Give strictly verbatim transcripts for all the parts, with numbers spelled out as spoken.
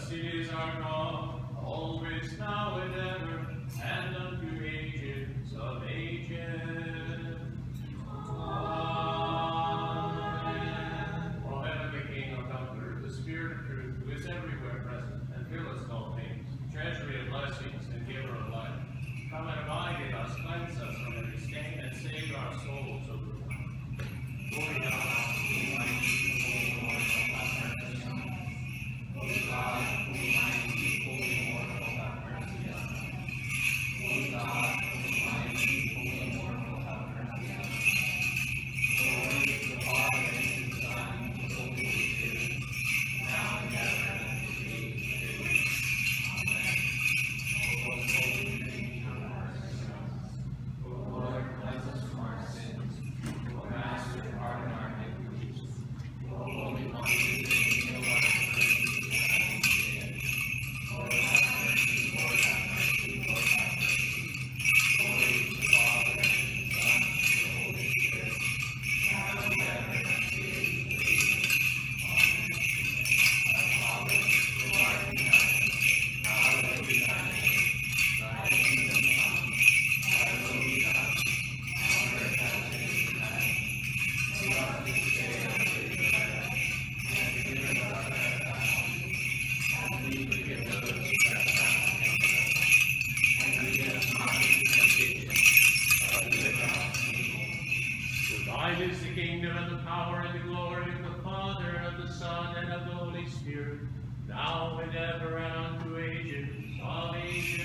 Blessed is our God, always, now and ever, and unto ages of ages. Amen. O heavenly King, O Comforter, the Spirit of truth, who is everywhere present, and filleth all things, treasury of blessings, and giver of life, come and abide in us, cleanse us from every stain, and save our souls, O good one. Glory to God. Now and ever and unto ages of ages.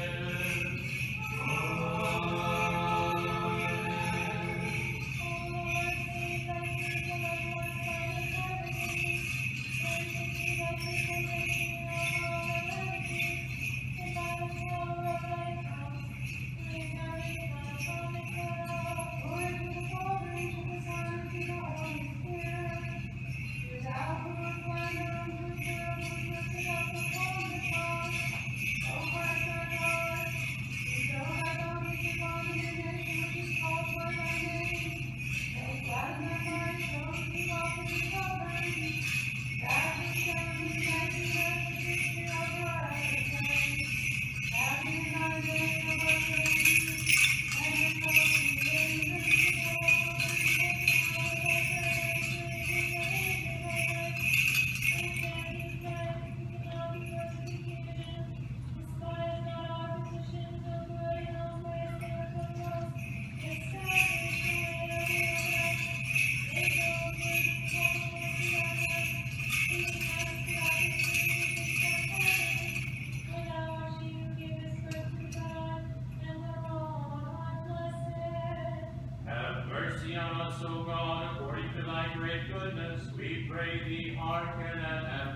O God, according to thy great goodness, we pray thee, hearken and have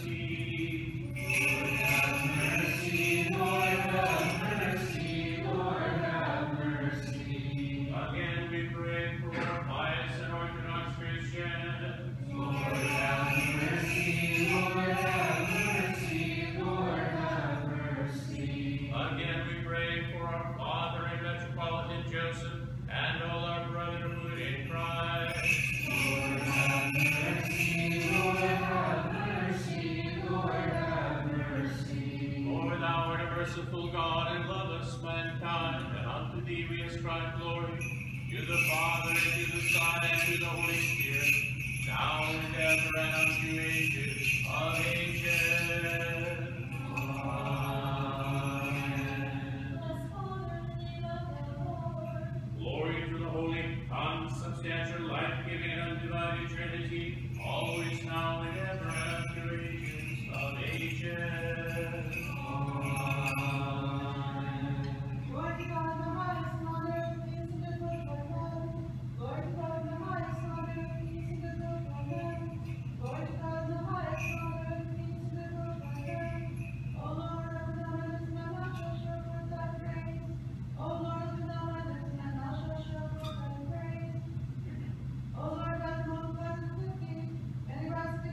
mercy. Lord, have mercy, Lord, have mercy, Lord, have mercy. Again we pray for pious and Orthodox Christians. Lord, have mercy, Lord, have mercy, Lord, have mercy. Again we pray for our Father and Metropolitan Joseph, and all our brotherhood in Christ. Lord, have mercy, Lord, have mercy, Lord, have mercy. For thou art a merciful God, and lovest mankind, and unto thee we ascribe glory, to the Father, and to the Son, and to the Holy Spirit, now and ever, and unto ages of ages. Glory to the Holy, consubstantial, life-giving, and undivided Trinity, always, now, and ever, and unto ages of ages. Amen. Lord God, the highest on earth, peace and good will for men. Lord God, the highest on earth, peace and good will for men. Lord God, the highest on earth, peace and good will for men. O Lord, of the heavens, and thou shalt show forth thy praise. O Lord, of the heavens, and thou shalt show forth thy praise. O Lord, God, the most blessed of the King, and the rest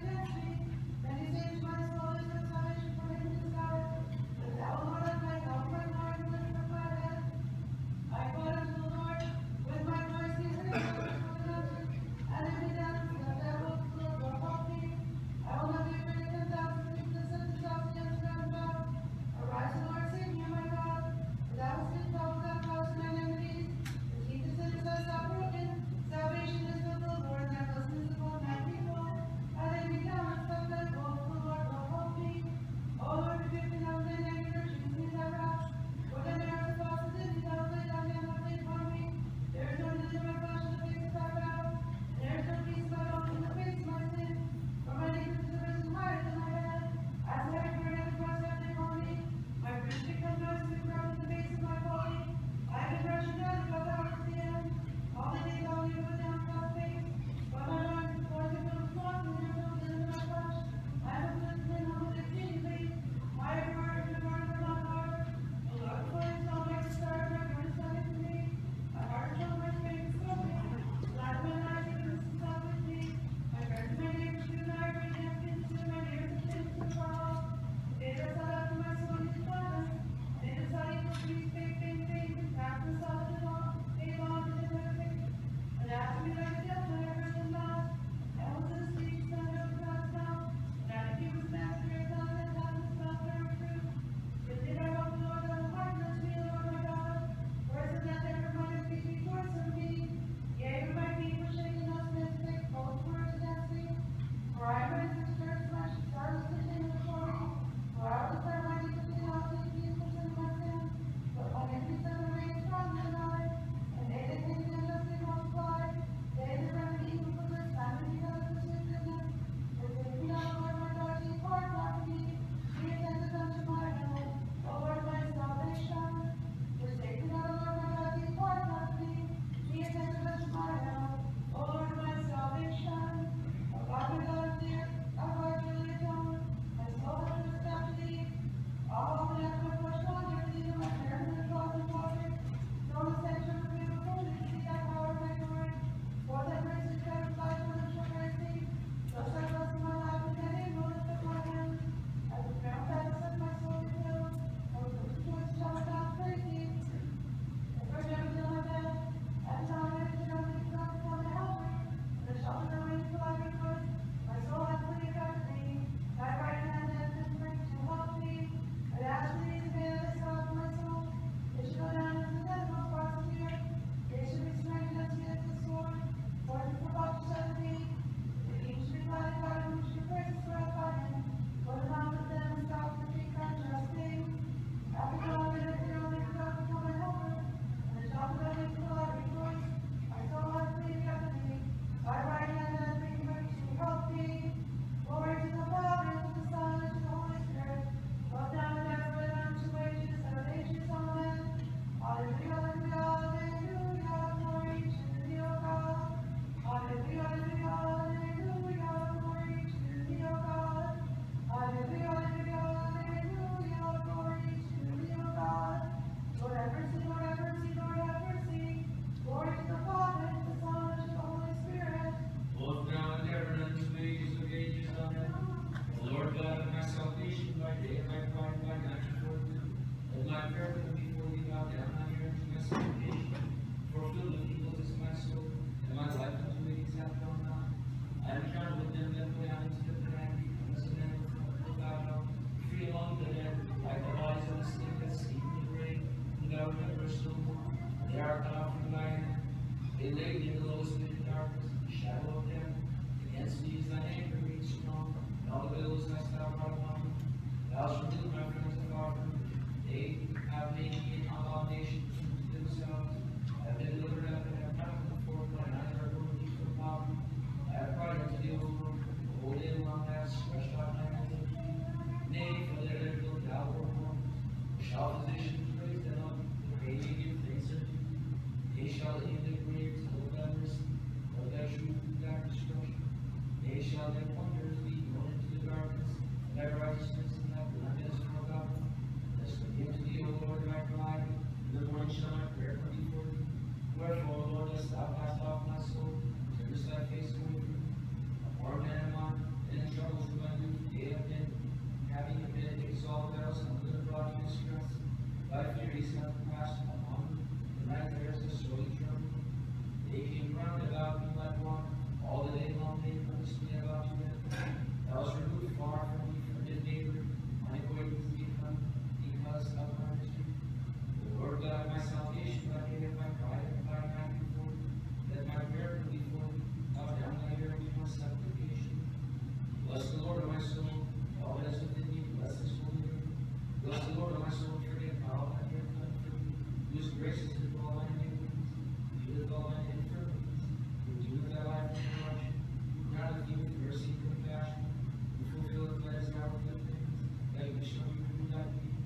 shadow of death. Against these thine anger made strong, and all the billows hast thou brought upon me. Thou shalt remove my friends afar from me. They have made me an abomination to themselves. I have been delivered up and have not come forth, my eyes are going deep from poverty. I have cried unto thee, O Lord, the whole day long I have stretched out my hands unto thee. Nay, for there is no doubt or more. Shall physicians raise them up, the crazy give thanks unto thee. They shall in their graves hold thy mercy, of thy truth and thy destruction. They shall their wonders be known into the darkness, and thy righteousness and thy blindness forgotten. As for me unto thee, O Lord, my cry, in the morning shall my prayer come before thee. Wherefore, Lord, dost thou cast off my soul, turnest thy face away from me. A poor man am I, and in troubles with my youth, day and day. Having been exalted, thou hast under the broad distress. Thy furies have passed upon me, and thy prayers are sorely troubled. They came round about me like one, all the day long they compassed me about to death. Thou hast removed far from me from his neighbor, my acquaintance become because of my misery. The Lord God of my salvation, thou gave my pride and thy hand before me, that my prayer come before thee, bow down thy ear to my supplication. Bless the Lord, O my soul, all that is within me, bless his holy name. Bless the Lord, O my soul, forget all that he hath done for me, whose graces is all thy iniquities, healeth all thy infirmities, who doeth thy life in corruption, who crowneth thee with mercy and compassion, who fulfilleth thy desire with good things, that he shall renew thy people.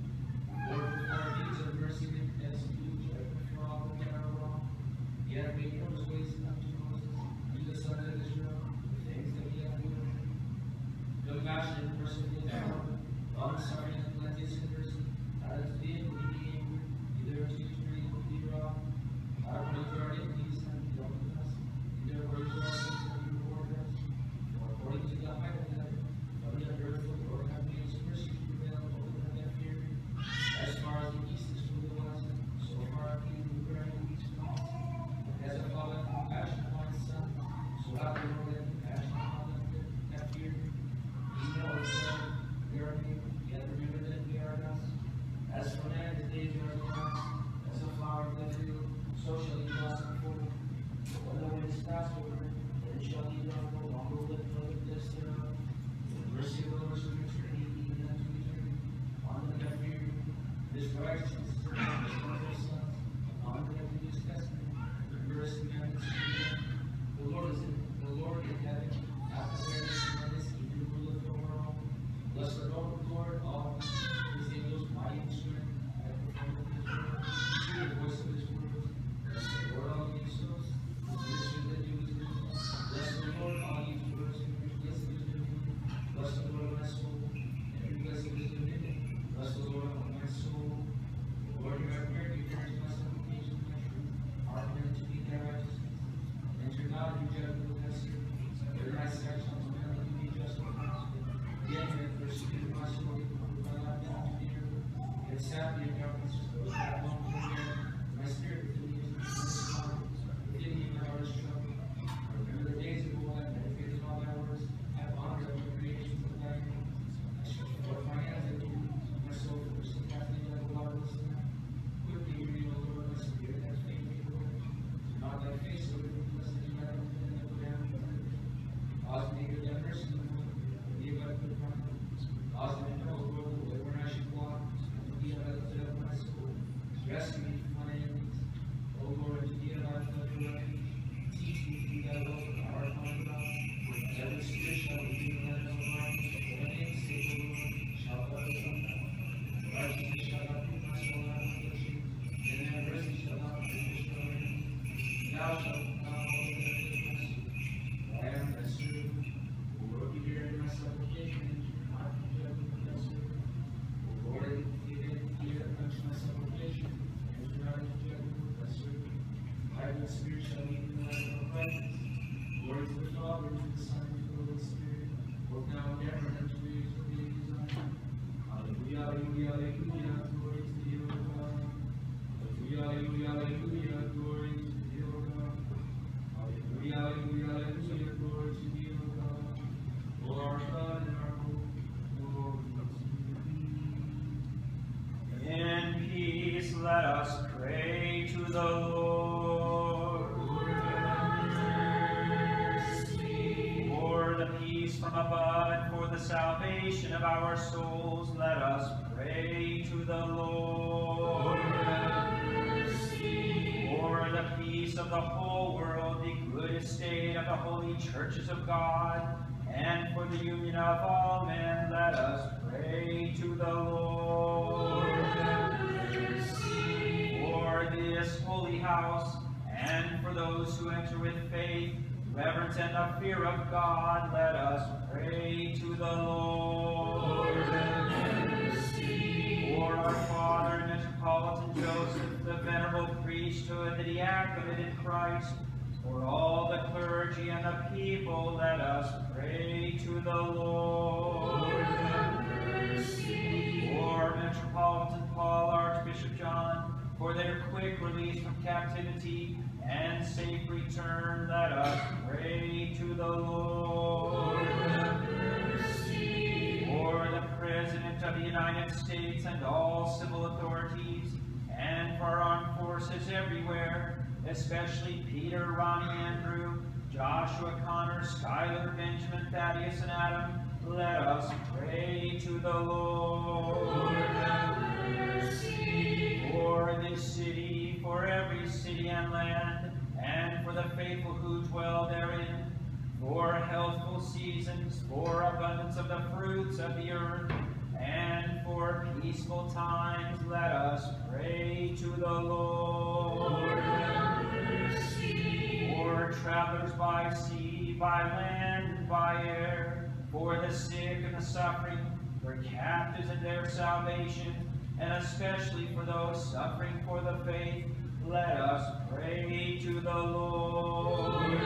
Lord, for our deeds of mercy and execute judgment for all that are wrong. Yet make known his ways unto Moses, to the sons of Israel, the things that he hath given them. Compassion and merciful is God, long suffering and plenteous in mercy, not unto thee and we be angry, neither unto you to bring thee wrong. Our praise our iniquities and be done with us, neither words our sins and be rewarded us. For according to the height of heaven, from the earth the Lord hath made his mercy to prevail over them that fear him. As far as the east is from the west, so far he who bear iniquities from us. As a father hath compassion upon his son, so hath the Lord had compassion upon them that fear him. He knows that we are people, yet remember that we are dust. As for man, his days are as grass, as a flower of the field, so shall he blossom before him. When the winds pass over him, then shall he not no longer live for the bliss thereof. The mercy of the Lord is from eternity, even unto eternity, on them that fear him. His righteousness is upon the sons of his sons, upon them that do his testament, the mercy and commandments of him. The Lord is in the Lord in heaven, hath prepared his commandments, he do ruleth over all. Bless the Lord, Lord, all his angels, mighty in strength, that perform his word. Hear the voice of his words. Bless the Lord, all ye souls, his ministers that do his will. Bless the Lord, all ye words, and every place of his dominion. Bless the Lord, my soul, and every place of his dominion. Bless the Lord, O my soul. Lord, you have heard, you turn to my supplication, my truth. Hearken unto me, thy righteousness. Enter not in judgment with thy servant. Where thy sight shall command thee to be justified. Yet you have persecuted my soul, you put my life down to the earth. You have sat me in darkness, you have alone from the air. My spirit within me is disappointed. Within me my heart is troubled. I remember the days of old, I meditated on thy words. I have honored of the creations of thy hands. I stretch forth my hands unto thee. My soul forsook after thee like a waterless land. Quickly hear me, O Lord, my spirit has faint me, Lord. Do not thy face away from me, lest any matter within me go down to the earth. Cause me to give thy mercy, Lord. Cause me to know, Lord, the way where I should walk, and to thee have I lifted up my soul. Rescue me from my enemies. O Lord, to thee have I fled for refuge. Teach me to be thy will for the heart of my God. And every spirit shall lead me in thy no life. For thy name's sake, O Lord, shall thou come down. Righteousness shall not put my soul out of affliction, and thy mercy shall not put me to shame. Thou shalt not hold me up with my soul. I am thy servant. O Lord, you hear my supplication. Lord, give ear unto my supplication, and do not into judgment with thy servant. Thy good spirit shall lead me in the light of righteousness. Glory to the Father, and to the Son, and to the Holy Spirit, both now and ever, and to the age of the ages. Amen. Hallelujah, hallelujah, hallelujah, glory to thee, O God. Hallelujah, hallelujah, hallelujah, glory to thee, O God. Hallelujah, hallelujah, hallelujah, glory to thee, O God. O our God and our hope, glory to thee. In peace, let us pray to the Lord. release from above, and for the salvation of our souls, let us pray to the Lord. For the peace of the whole world, the good estate of the holy churches of God, and for the union of all men, let us pray to the Lord. For this holy house, and for those who enter with faith, reverence, and the fear of God, let us pray to the Lord. For our Father, Metropolitan Joseph, the venerable priesthood, the diaconate in Christ, for all the clergy and the people, let us pray to the Lord. For Metropolitan Paul, Archbishop John, for their quick release from captivity and safe return, let us pray to the Lord. For the President of the United States and all civil authorities, and for our armed forces everywhere, especially Peter, Ronnie, Andrew, Joshua, Connor, Schuyler, Benjamin, Thaddeus, and Adam, let us pray to the Lord. For this city, for every city and land, and for the faithful who dwell therein, for healthful seasons, for abundance of the fruits of the earth, and for peaceful times, let us pray to the Lord. For travelers by sea, by land, and by air, for the sick and the suffering, for captives and their salvation, and especially for those suffering for the faith, let us pray to the Lord.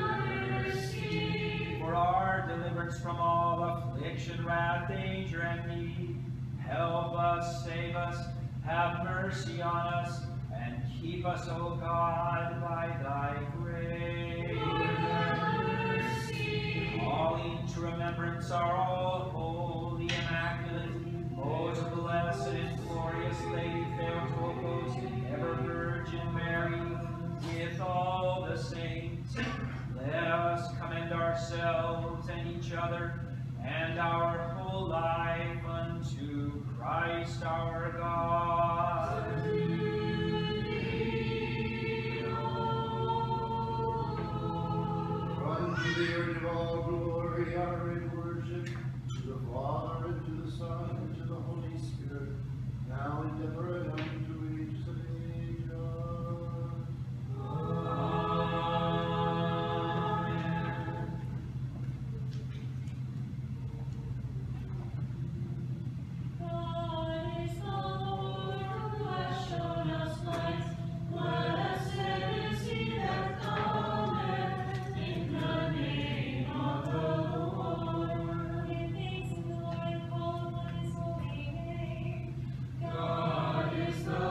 For our deliverance from all affliction, wrath, danger, and need, help us, save us, have mercy on us, and keep us, O God, by thy grace. Calling to remembrance our all holy, immaculate, most blessed and glorious Lady Theotokos, ever Virgin Mary, with all the saints, let us commend ourselves and each other and our whole life unto Christ our God. Unto the earth of all glory, honor, and worship, to the Father, and to the Son, and to the Holy Spirit, now and ever, and unto age of ages. God is the Lord who has shown us light. Let us stand and see that cometh in the name of the Lord. Give thanks to the Lord and call upon his holy name. God is the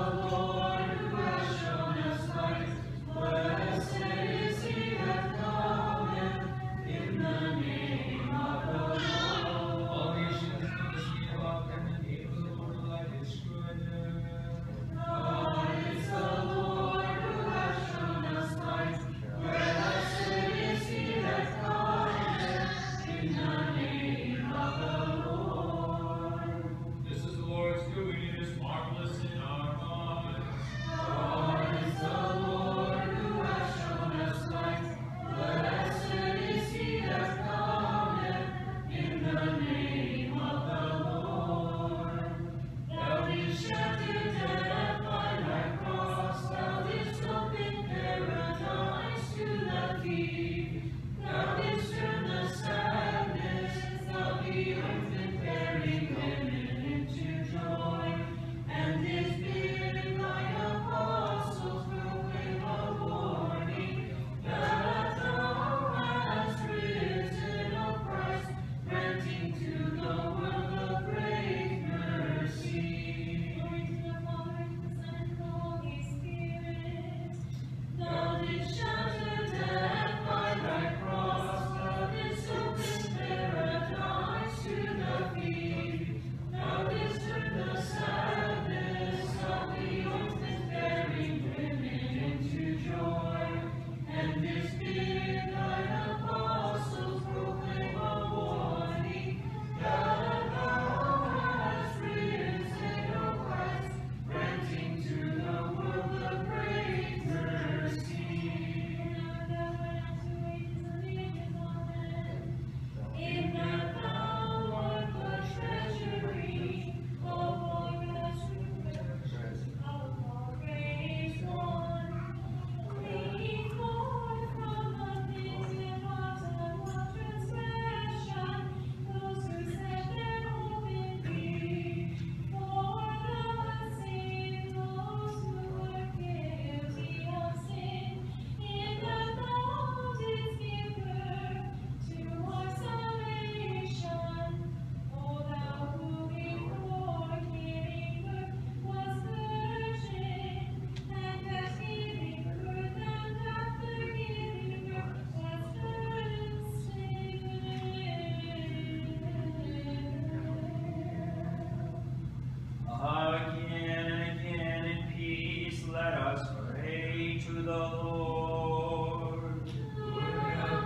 Lord. Lord, have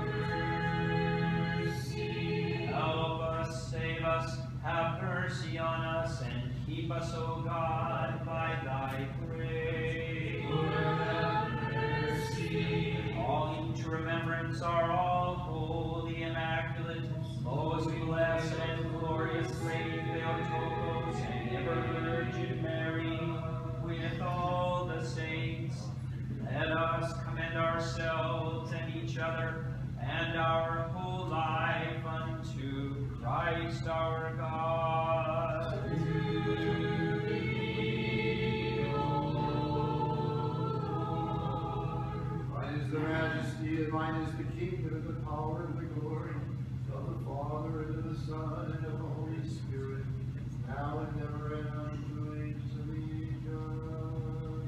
mercy. Help us, save us, have mercy on us, and keep us, O God, by thy grace. Lord, have mercy. Calling to remembrance our all holy, immaculate, most blessed and glorious Lady Theotokos and ever Virgin Mary, with all the saints, let us commend ourselves and each other and our whole life unto Christ our God. Mine is the majesty, and mine is the kingdom, and the power, and the glory of the Father, and of the Son, and of the Holy Spirit, now and ever, and unto ages of ages.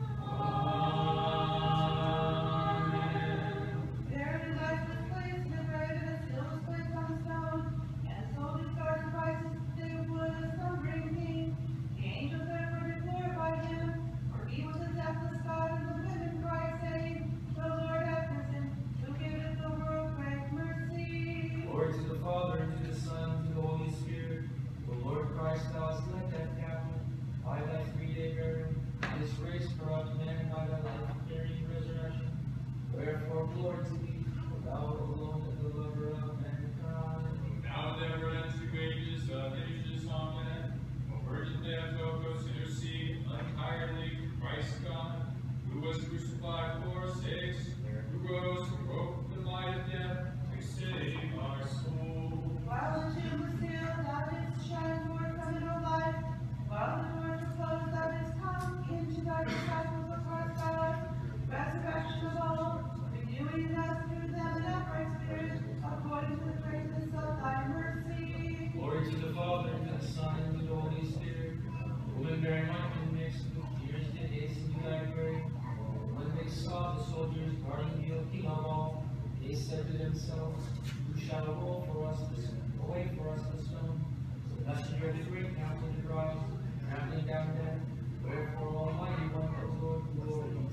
There in lies this place, and engraved and sealed this place on stone, and sold his sacrifices to the wood, a slumbering king. The angels therefore did glorify him, for he was a deathless God, and the women cried, saying, The Lord hath risen, who giveth the world great mercy. Glory to the Father, and to the Son, and to the Holy Spirit. O Lord Christ, thou hast led that captive by thy three-day burial, and hast raised corrupt men by thy life-bearing resurrection. Wherefore, glory to thee, for thou alone art the lover of mankind. Now never unto ages of ages, amen. O Virgin Theotokos, intercede untiringly to Christ God, who was crucified for our sakes, who rose from broke the light of death to save our soul. While the tomb was sealed, thou didst shine forth from it, O light. While the doors were closed, thou didst come into thy disciples across God. Resurrection of all, renewing us through them an upright spirit, according to the greatness of thy mercy. Glory to the Father, and to the Son, and to the Holy Spirit, who in bearing mountain mixed with tears did hasten to thy grave. When they saw the soldiers guarding the king of all, they said to themselves, Who shall roll for us this, away for us the stone? So the messenger of the great mountain did rise, trampling down death. Wherefore, Almighty One, O Lord, glory to thee.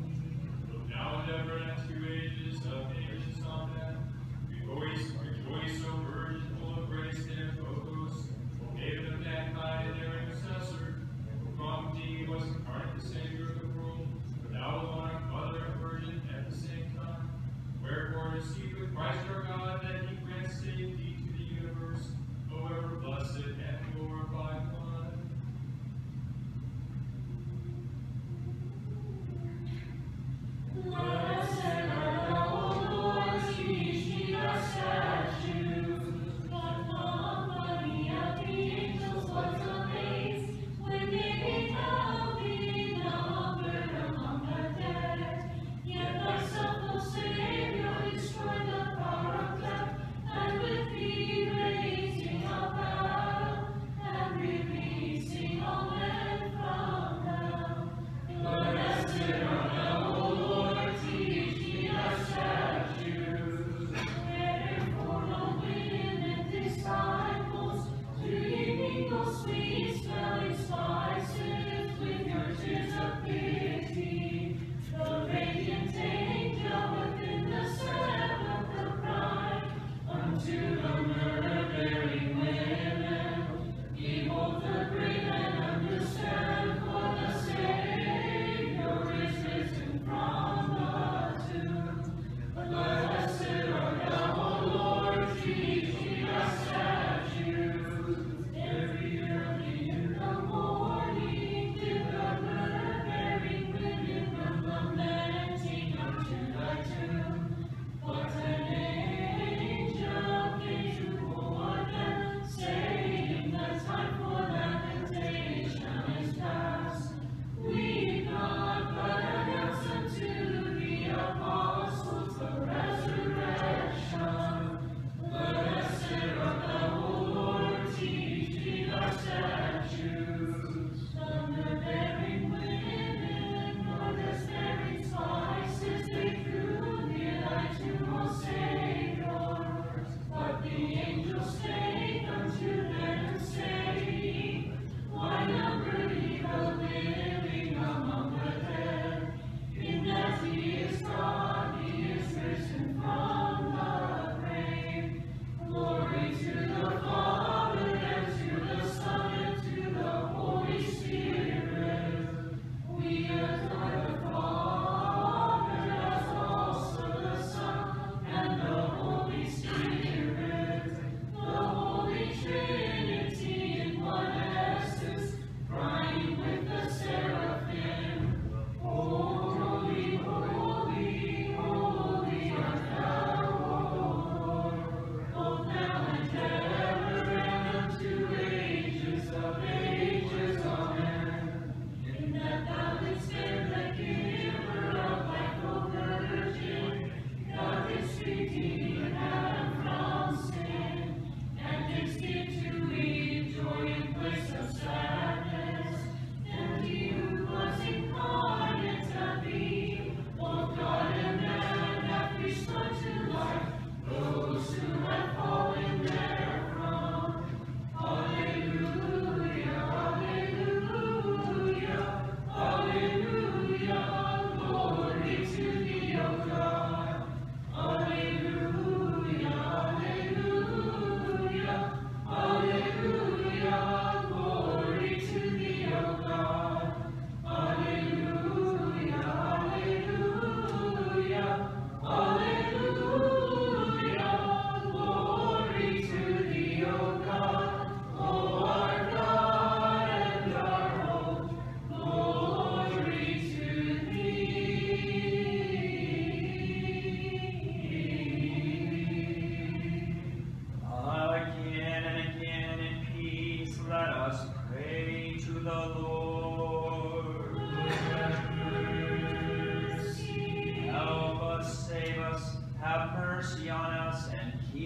Now and ever and unto ages of ages, amen. Rejoice, rejoice, O Virgin, full of grace, Theotokos, who gave them mankind and their intercessor, who from thee was incarnate the Savior of the world, for thou alone art Mother and Virgin at the same time. Wherefore, receive with Christ our God, that he grants safety to the universe, O ever blessed and glorified one.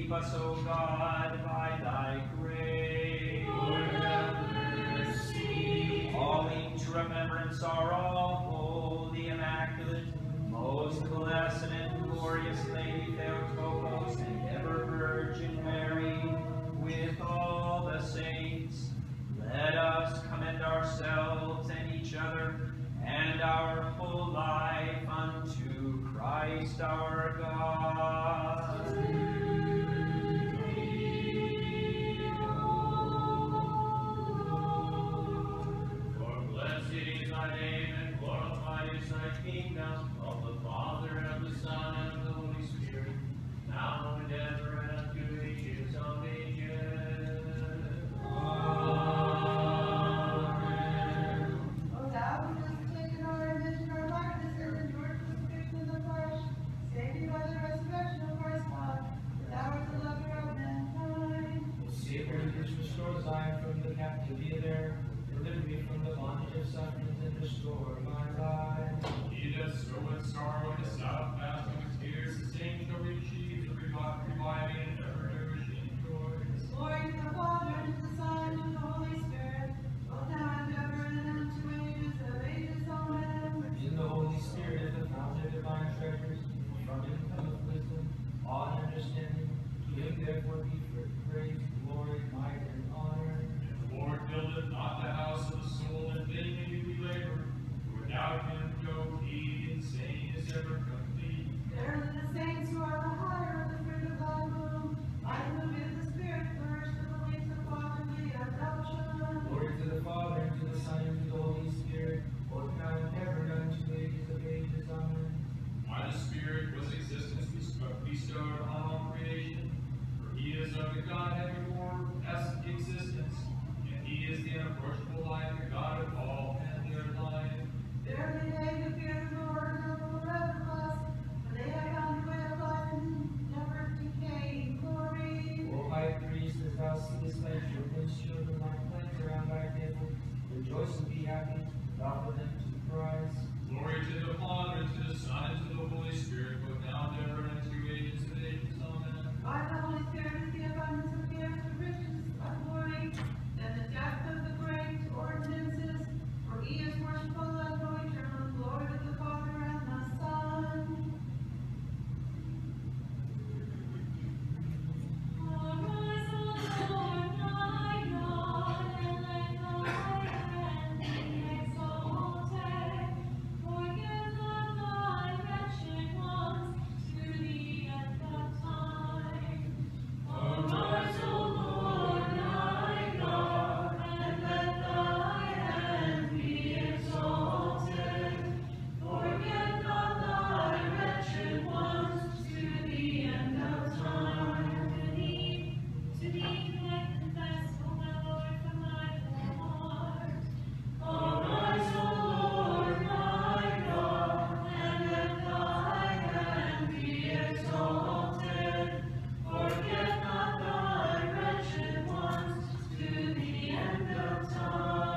Keep us, O God, by thy grace. Lord, have mercy. Calling to remembrance our all holy, immaculate, most blessed and glorious Lady Theotokos, and ever Virgin Mary, with all the saints, let us commend ourselves and each other and our whole life unto Christ our God. For blessed is thy name, and glorified is thy kingdom, of the Father, and of the Son, and of the Holy Spirit, now and ever, and unto ages of ages. Amen. O thou who hast taken our image and our likeness, and endured crucifixion in the flesh, saving by the resurrection of Christ God, for thou art the lover of mankind. O Savior, which restores Zion from the captivity of error, deliver me from the bondage of sufferings, and restore my life. He that soweth sorrow in his south, fasting with tears, the same shall receive the revi- reviving and ever nourishing joy. Glory to the Father, and to the Son, and to the Holy Spirit, both now and ever, and unto ages of ages. Amen. In the Holy Spirit is the fountain of divine treasures, from him cometh wisdom, all understanding. To him therefore be praise, glory, might, and honor. The Lord buildeth not the house of the soul, and vainly do we labor. Without him no deed in saying is ever complete. Verily the saints who are the higher of the fruit of thy womb, by whom is the Spirit flourished with the wings of fatherly adoption. Glory to the Father, and to the Son, and to the Holy Spirit, both now and ever, and unto ages of ages. Amen. By the Spirit was existence bestowed on all creation, for he is of the Godhead before existence, and he is the unapproachable light, the God of all, and their life. Verily they who fear the Lord are forever blessed, for they have found the way of life and never decaying glory. O High Priest, as thou seest thy children's children like plants around thy table, rejoice and be happy, and offer them to Christ. Glory to the Father, and to the Son, and to the Holy Spirit, both now and ever, and to ages of ages. Amen. By the Holy Spirit is the abundance of gifts, the riches of glory, and the depth of the great ordinances. For he is worshipful and for eternal glory to the Father and the Son. Arise, O Lord, my God, and let thy hand be exalted. Forgive not thy wretched ones to the end of time. Arise, O Lord, my God, and let thy hand be exalted. Forgive not thy wretched ones to the end of time. To thee, to thee do I confess, O my Lord, from my whole heart. Arise, O Lord, my God, and let thy hand be exalted. Forget not thy wretched ones to the end of time.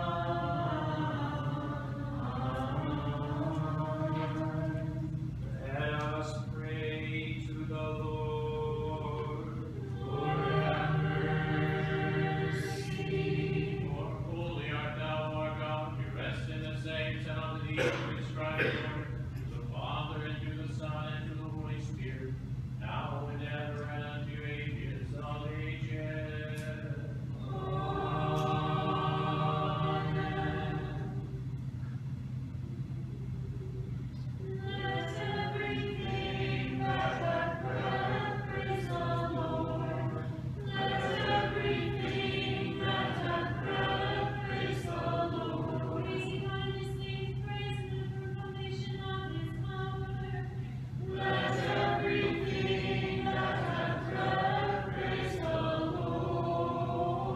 Let us pray to the Lord. Lord, have mercy. For holy art thou, our God, we rest in the saints, and unto thee we ascribe glory, to the Father, and to the Son, and to the Holy Spirit, now and ever, and unto ages of ages. Let everything that hath breath praise the Lord. Let everything that hath breath praise the Lord. Praising God in His name, praise in the proclamation of His power. Let everything that hath breath praise the Lord.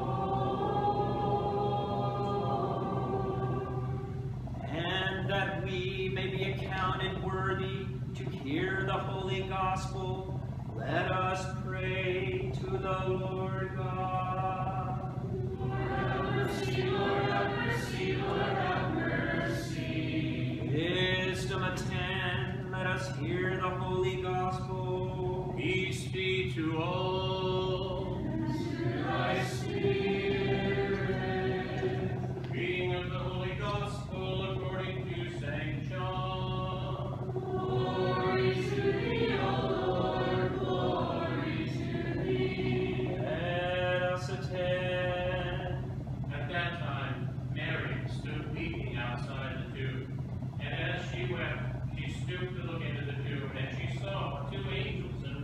And that we may be accounted worthy to hear the holy gospel, let us pray to the Lord God. Lord, have mercy, Lord, have mercy, Lord, have mercy. Wisdom attend, let us hear the holy gospel. Peace be to all.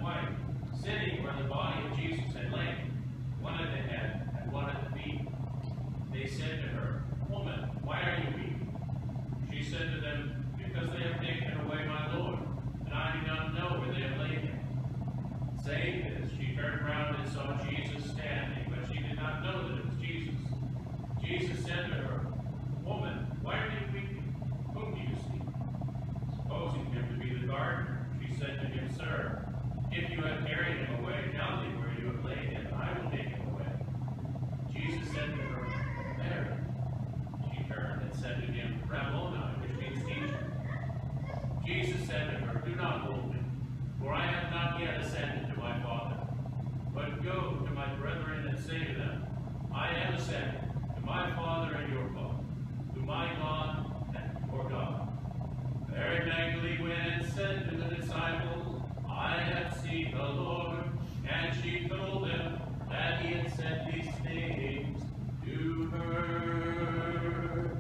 wife, sitting where the body of Jesus had lain, one at the head and one at the feet. They said to her, Woman, why are you weeping? She said to them, Because they have taken away my Lord, and I do not know where they have laid him. Saying this, she turned round and saw Jesus standing, but she did not know that it was Jesus. Jesus said to her, Woman, why are you weeping? Whom do you seek? Supposing him to be the gardener, she said to him, Sir, if you have carried him away, tell me where you have laid him, and I will take him away. Jesus said to her, Mary. She turned and said to him, Rabboni, which means teacher. Jesus said to her, Do not hold me, for I have not yet ascended to my Father. But go to my brethren and say to them, I am ascended to my Father and your Father, to my God and your God. Mary Magdalene went and said to the disciples, I have seen the Lord, and she told them that he had said these things to her.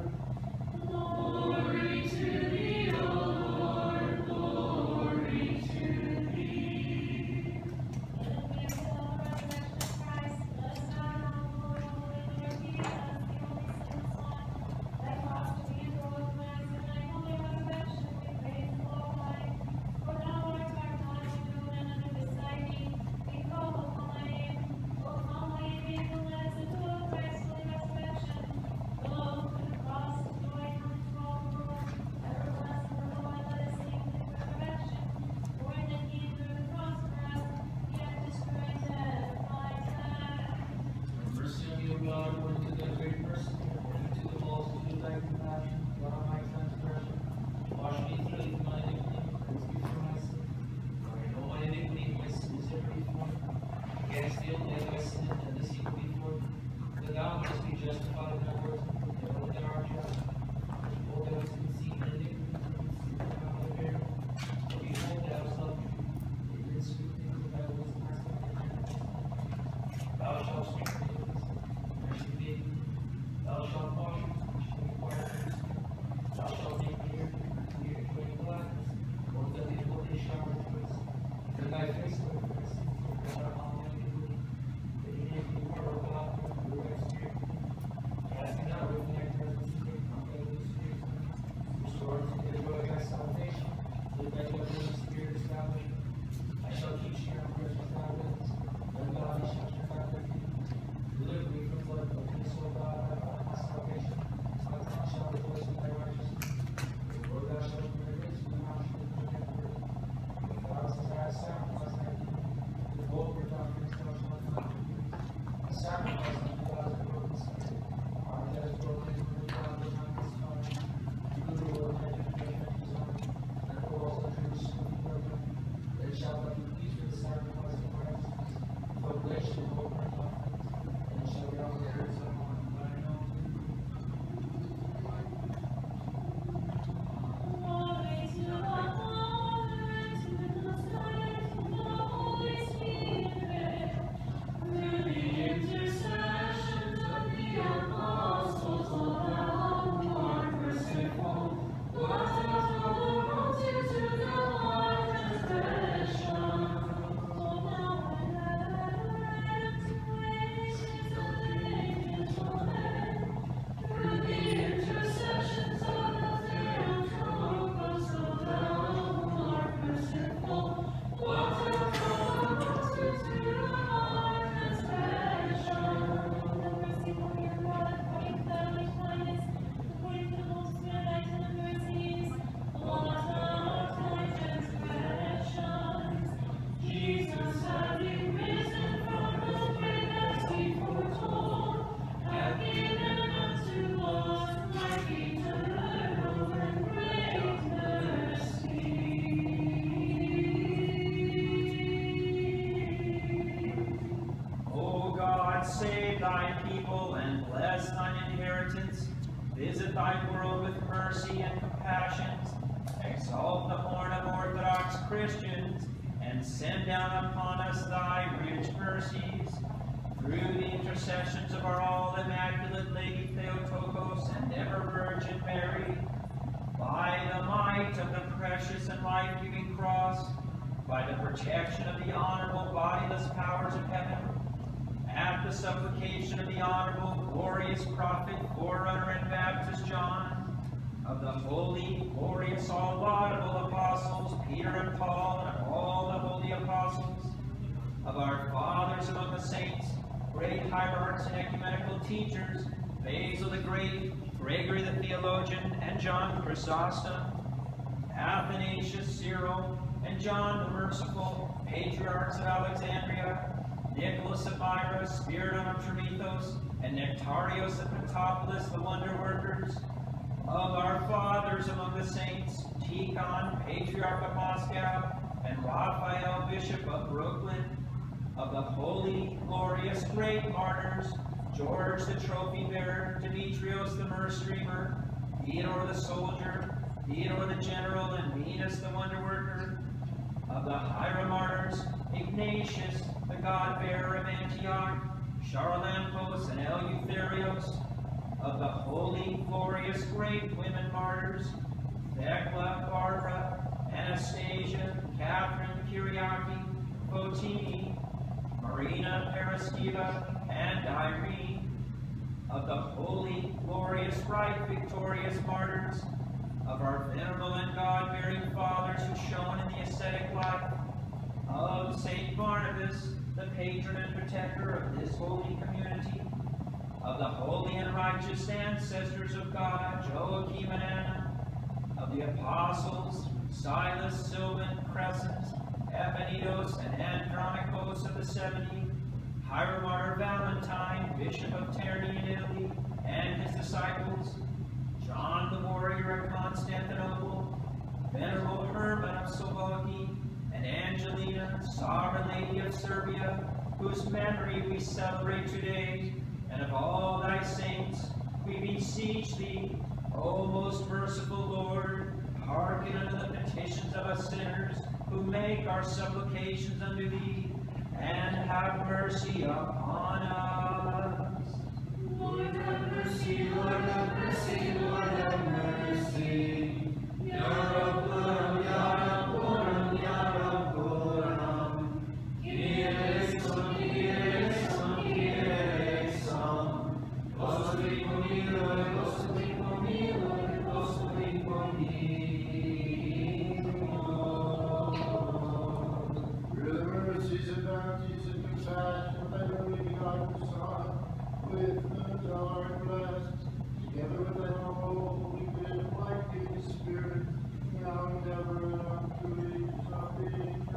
Glory to thee, O Lord, glory to thee. Let me tell the resurrection of Christ, bless God, our Lord, holy Lord Jesus, the only Son, thy cross to be enrolled mass, and thy holy resurrection we praise and glorify. For thou art our God, and no man under beside thee. We call upon thy name, O come, thy name, and let us adore Christ's holy resurrection. Lo, through the cross of joy comes to all the world. Ever blessed the Lord, let us sing his resurrection. For in that he endured the cross for us, he hath destroyed death by death. Mercy on me, O God, according to thy great mercy, according to the multitude of thy compassion, blot out my transgression. Wash me thoroughly from my iniquity, cleanse me from my sin. For I know my iniquity, my sin is ever before me. Against thee only have I sinned, and this evil before thee. That thou must be justified in thy words, and all that art just. Behold, thou hast conceived iniquity, and conceived in thy mother Mary. For behold, thou hast loved me. Even in sweet things that thou wast not Thou shalt strengthen me with this, mercy be. Thou shalt wash me, and require mercy. Thou shalt make me hear, hear to any gladness, or that they will they shower with. Turn thy face away from us, that our all iniquity, that he may be part of God, through thy spirit. Cast me not away from thy presence, and take not thy Holy Spirit. Restore to me the joy of thy salvation, so that thy Holy Spirit establish me. I shall teach thee our prayers with thy lips. Thy body shall survive thy feet. Deliver me from blood, but peace, O God, thy God, my salvation. My tongue shall rejoice in thy righteousness. The Lord thou shalt open thy lips, and thy mouth shall declare thy word. If thou hast sacrificed thy people, with both your doctrines thou shalt not do. A sacrifice unto God is a broken spirit. Heart that is broken, and God will not despise. You, Lord, thy dedication is on, and the walls of Jerusalem be broken. Then shalt thou be pleased with the sacrifice of righteousness, with oblation of hope and confidence, and it shall be on the earth of thine own. Glory to the Father, and to the Son, and to the Holy Spirit. Through the intercessions of the apostles, O thou who art merciful, blot out all the multitude of our transgressions. O thou benevolent, ways of the ages of men. Through the intercessions of the Theotokos, O thou who art merciful, blot out all the multitude of our transgressions. The mercy of your God, according to thy loving kindness, according to the multitude of thy tender mercies, blot out my transgressions. Jesus, having risen from the grave as he foretold, hath given unto us life eternal and great mercy. O God, save thy people and bless thine inheritance. Visit thy world with mercy and compassions. Exalt the horn of Orthodox Christians, and send down upon us thy rich mercies. Through the intercessions of our all immaculate Lady Theotokos and ever Virgin Mary, by the might of the precious and life-giving cross, by the protection of the honorable bodiless powers of heaven, at the supplication of the honorable glorious prophet, forerunner, and Baptist John, of the holy, glorious, all laudable apostles, Peter and Paul, and of all the holy apostles, of our fathers among the saints, great hierarchs and ecumenical teachers, Basil the Great, Gregory the Theologian, and John Chrysostom, Athanasius, Cyril, and John the Merciful, patriarchs of Alexandria, Nicholas of Myra, Spiridon of Tremethos, and Nectarios of Pentapolis, the wonder workers, of our fathers among the saints, Tikhon, patriarch of Moscow, and Raphael, bishop of Brooklyn, of the holy, glorious, great martyrs, George the trophy bearer, Demetrios the mercy-reamer, Theodore the soldier, Theodore the general, and Venus the wonder worker, of the hieromartyrs, Ignatius, the God-bearer of Antioch, Charalampos and Eleutherios, of the holy, glorious, great women martyrs, Thecla, Barbara, Anastasia, Catherine, Kyriaki, Fotini, Marina, Paraskiva, and Irene, of the holy, glorious, right, victorious martyrs, of our venerable and God-bearing fathers who shone in the ascetic life, of Saint Barnabas, the patron and protector of this holy community, of the holy and righteous ancestors of God, Joachim and Anna, of the apostles, Silas, Sylvan, Crescens, Epanetos, and Andronicos of the seventy, hieromartyr Valentine, bishop of Terni in Italy, and his disciples, John the warrior of Constantinople, venerable Herman of Slovakia, and Angelina, sovereign lady of Serbia, whose memory we celebrate today, and of all thy saints, we beseech thee, O most merciful Lord, hearken unto the petitions of us sinners, who make our supplications unto thee, and have mercy upon us. Lord have mercy, Lord have mercy, Lord have mercy. Yarapuram, Yarapuram, Yarapuram. Kyrie eleison, Kyrie eleison, Kyrie eleison. Господи помилуй, Господи помилуй, Господи помилуй. Mercies and bounties and compassion of thy only begotten Son, with whom thou art blessed, together with thy holy good, like giving Spirit, now and ever and unto age of ages.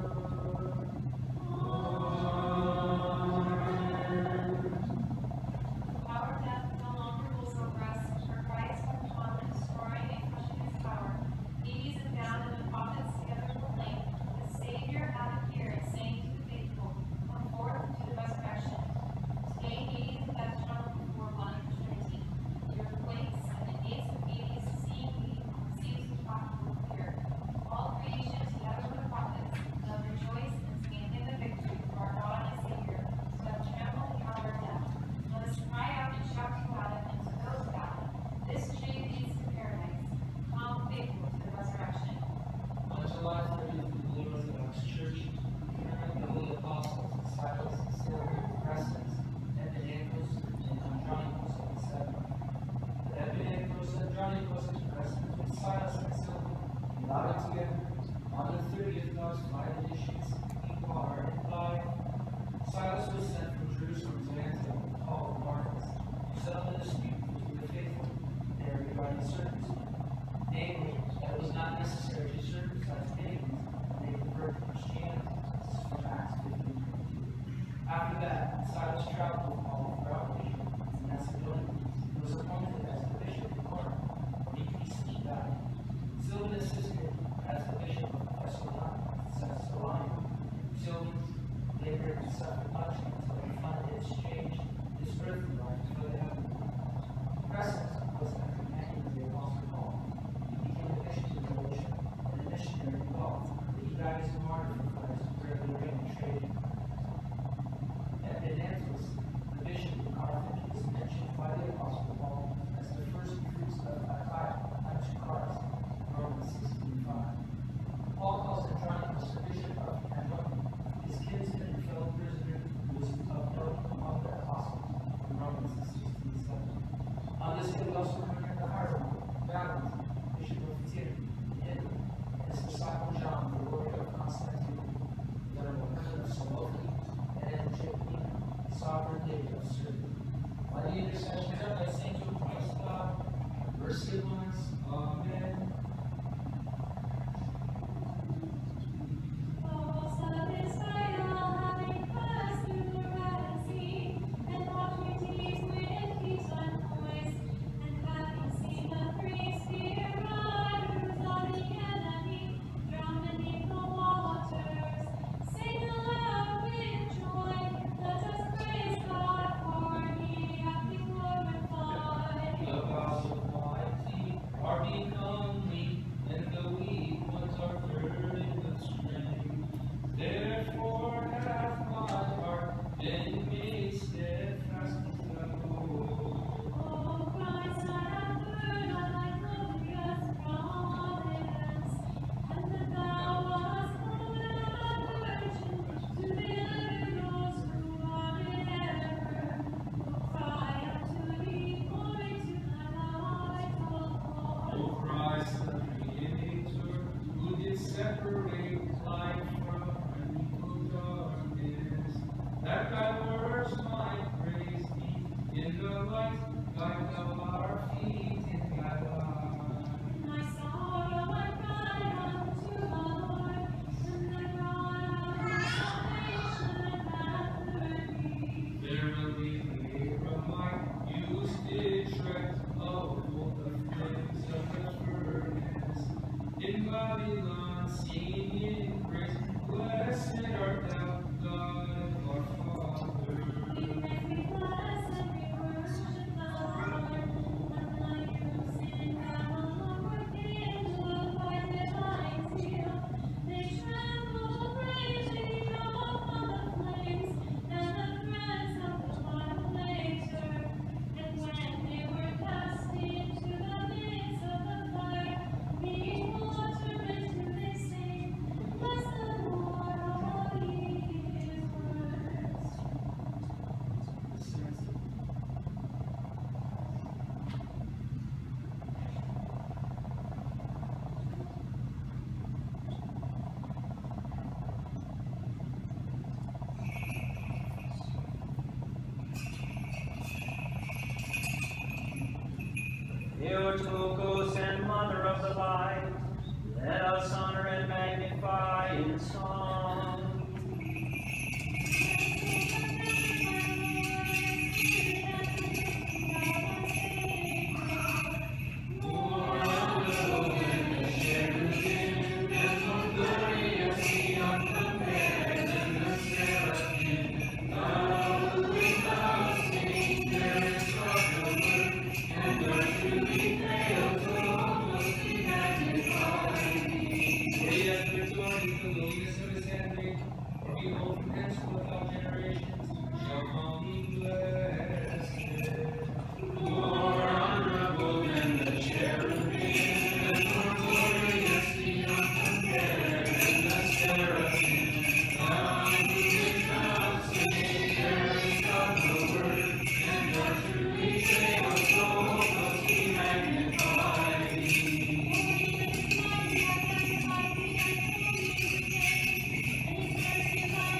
Our death no longer rules over us, for Christ has come and destroying and crushing his power. These and down and the prophets together proclaim, the Savior hath appeared, saying to the faithful, come forth to the resurrection. Today, Hades and death struggle before one and Trinity. The earthquakes and the gates of Hades seem seems to talk to appear. All creation together with the prophets doth rejoice and sing in the victory of our God and Savior, who hath trampled the power of death. Let us cry out and shout to God and to those about it. This tree leads to paradise. Come faithful to the resurrection. On July thirtieth, the Blue Orthodox Church commemorated the holy apostles, Silas, Silver, Crescens, Epinephros, and Andronicos of the seven. The Epinephros, Andronicos, and Crescens with Silas and Silver united together on the thirtieth God's five editions, equal heart and life. Silas was sent from Jerusalem to Antioch with Paul and Barnabas to settle the dispute between the faithful there regarding circumcision. Namely, that it was not necessary to circumcise pagans when they converted to Christianity. This is from Acts fifteen twenty-two. After that, Silas traveled with Paul throughout Asia and Macedonia. He was appointed as the bishop of Corinth, where he recently died. Silvan assisted as the bishop of Thessalonica. Silvan labored and suffered much until he finally exchanged his earthly life for the heavenly. Crescens was a companion of the Apostle Paul. He became a bishop in Galatia and a missionary in Gaul, but he died as a martyr for Christ, where he reigned and traded. Epinephros, the bishop of Carthage, is mentioned by the Apostle Paul as the first fruits of Achaia unto Christ, Romans sixteen five. Paul calls Andronicus the bishop of his kinsman and fellow prisoner, who was of of the apostles, in Romans sixteen seven. On this day we also remember the heart of Barnabas, bishop of Tyre, and his disciple John, the lord of Constantinople, the cousin of Saloki, and Antipater, sovereign David of Syria. By the intercession of thy saints of Christ God, have mercy upon us. Amen. Theotokos and Mother of the Vine, let us honor and magnify in song.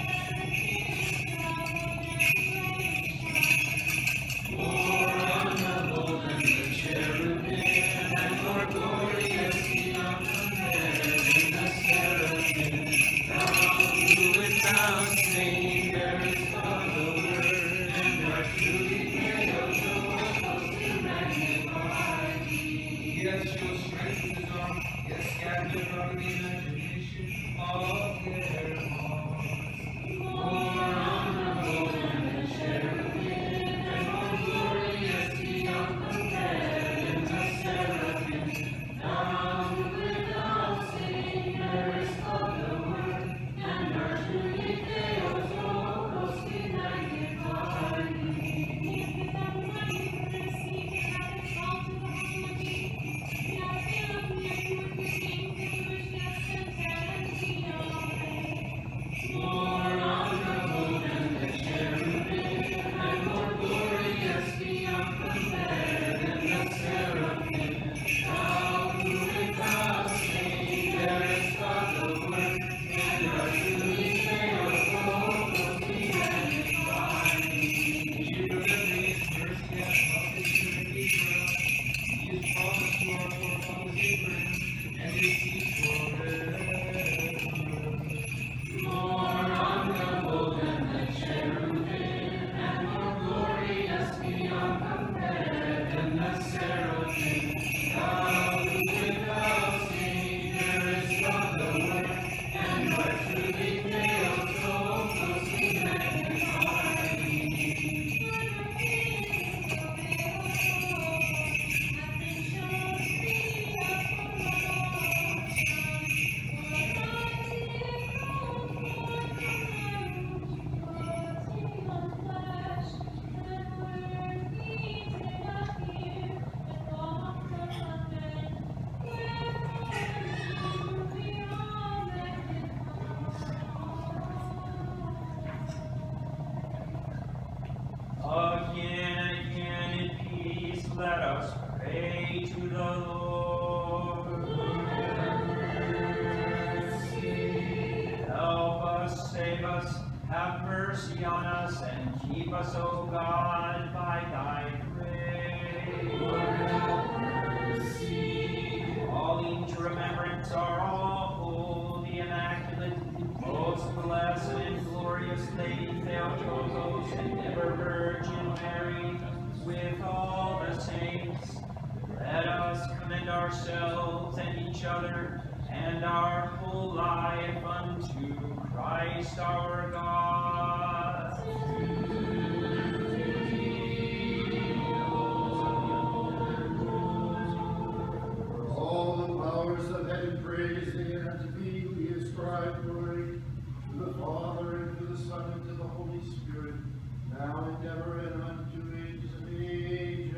Lord, Have mercy on us and keep us, O God, by thy grace. Lord, have mercy. Calling to remembrance our all holy, immaculate, most blessed and glorious Lady Theotokos and ever Virgin Mary, with all the saints, let us commend ourselves and each other and our whole life unto Christ our God. For all the powers of heaven praise thee, and unto thee we ascribe glory, to the Father, and to the Son, and to the Holy Spirit, now and ever, and unto ages of ages.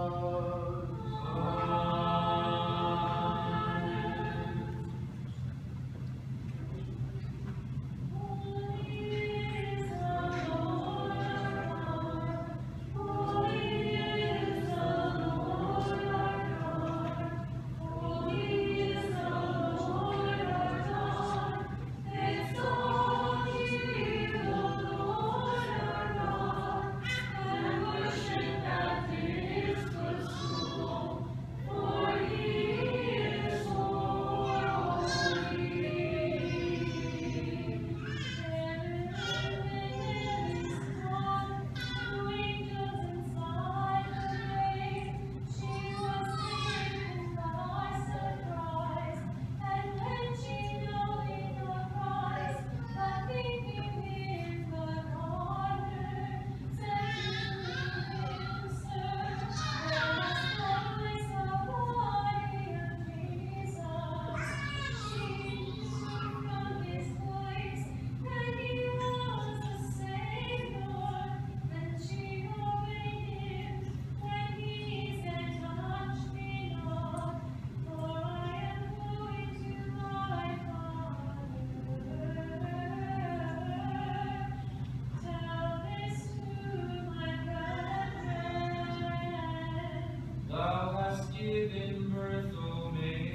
Given birth, O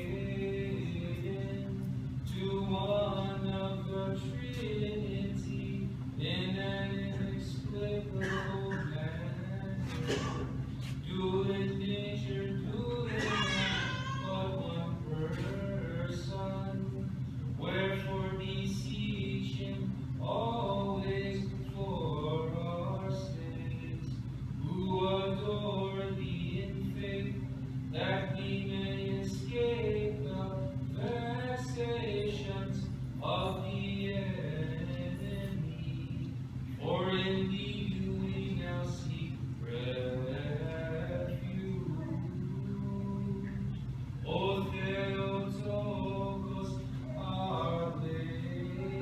maiden, to one of the Trinity, in an inexplicable manner. Dueling nature, dueling but one person. Wherefore beseech him always for our sakes, who adore thee in faith, that we may escape the vexations of the enemy. For in thee do we now seek refuge. O Theotokos, our Lady.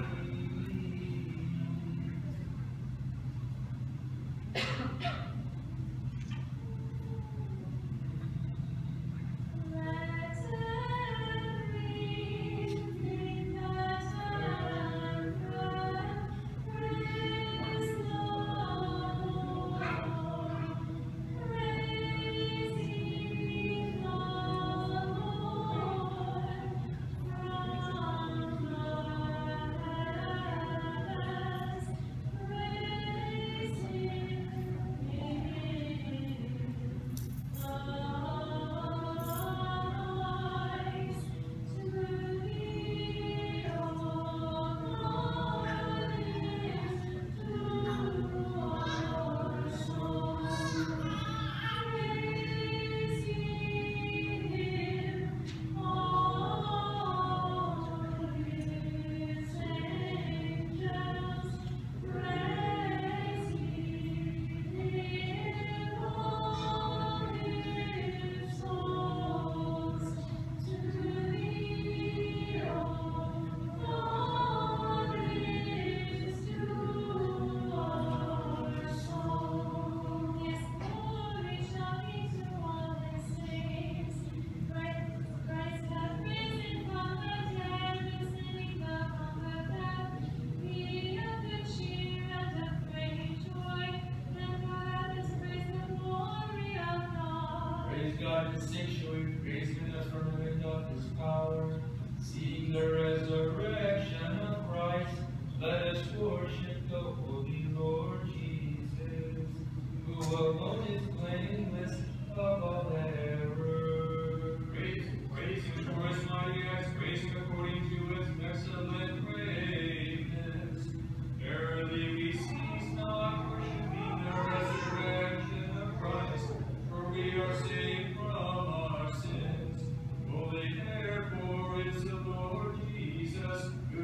God is sanctuary, raising us from the wind of his power, seeing the resurrection of Christ, let us worship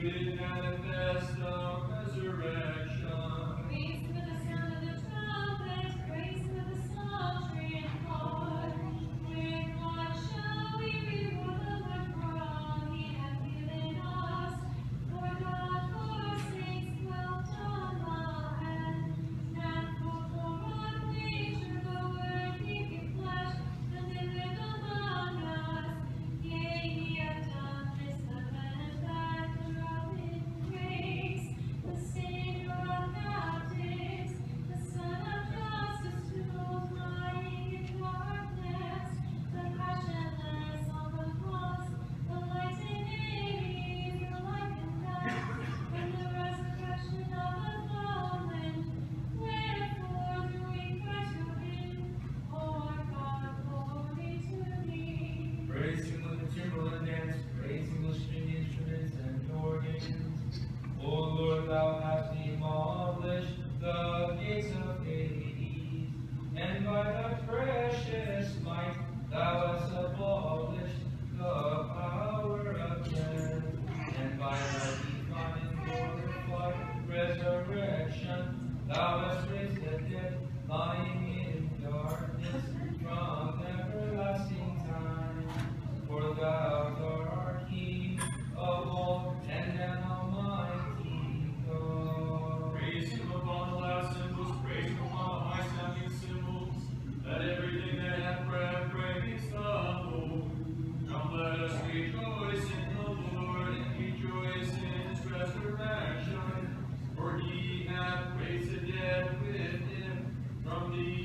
did manifest the resurrection. Praise him with the sound of the trumpet, praise him with the psaltery and harp. With what shall we reward the Lord for all he hath given us? For God forsakes well done the hand, and for corrupt nature the word became flesh, and lived among us. Yea, he hath done this heaven and earth in grace, the Savior of captives, the Son of justice, to those lying in darkness, the passionless on the cross, the light in Hades, the life in death, and the resurrection of the fallen. Wherefore do we cry to Him, O our God, glory to Thee. Praise him with the timbrel and dance, praise him with string instruments and organs. O Lord, thou hast demolished the gates of Hades, and by thy precious might thou hast abolished the power of death, and by thy divine and glorified resurrection thou hast raised the dead lying in darkness from everlasting time. For thou art our King of all and an almighty God. Praise him upon the loud cymbals, praise him upon the high sounding cymbals. Let everything that hath breath praise the Lord. Come, let us rejoice in the Lord, and rejoice in his resurrection. For he hath raised the dead with him from the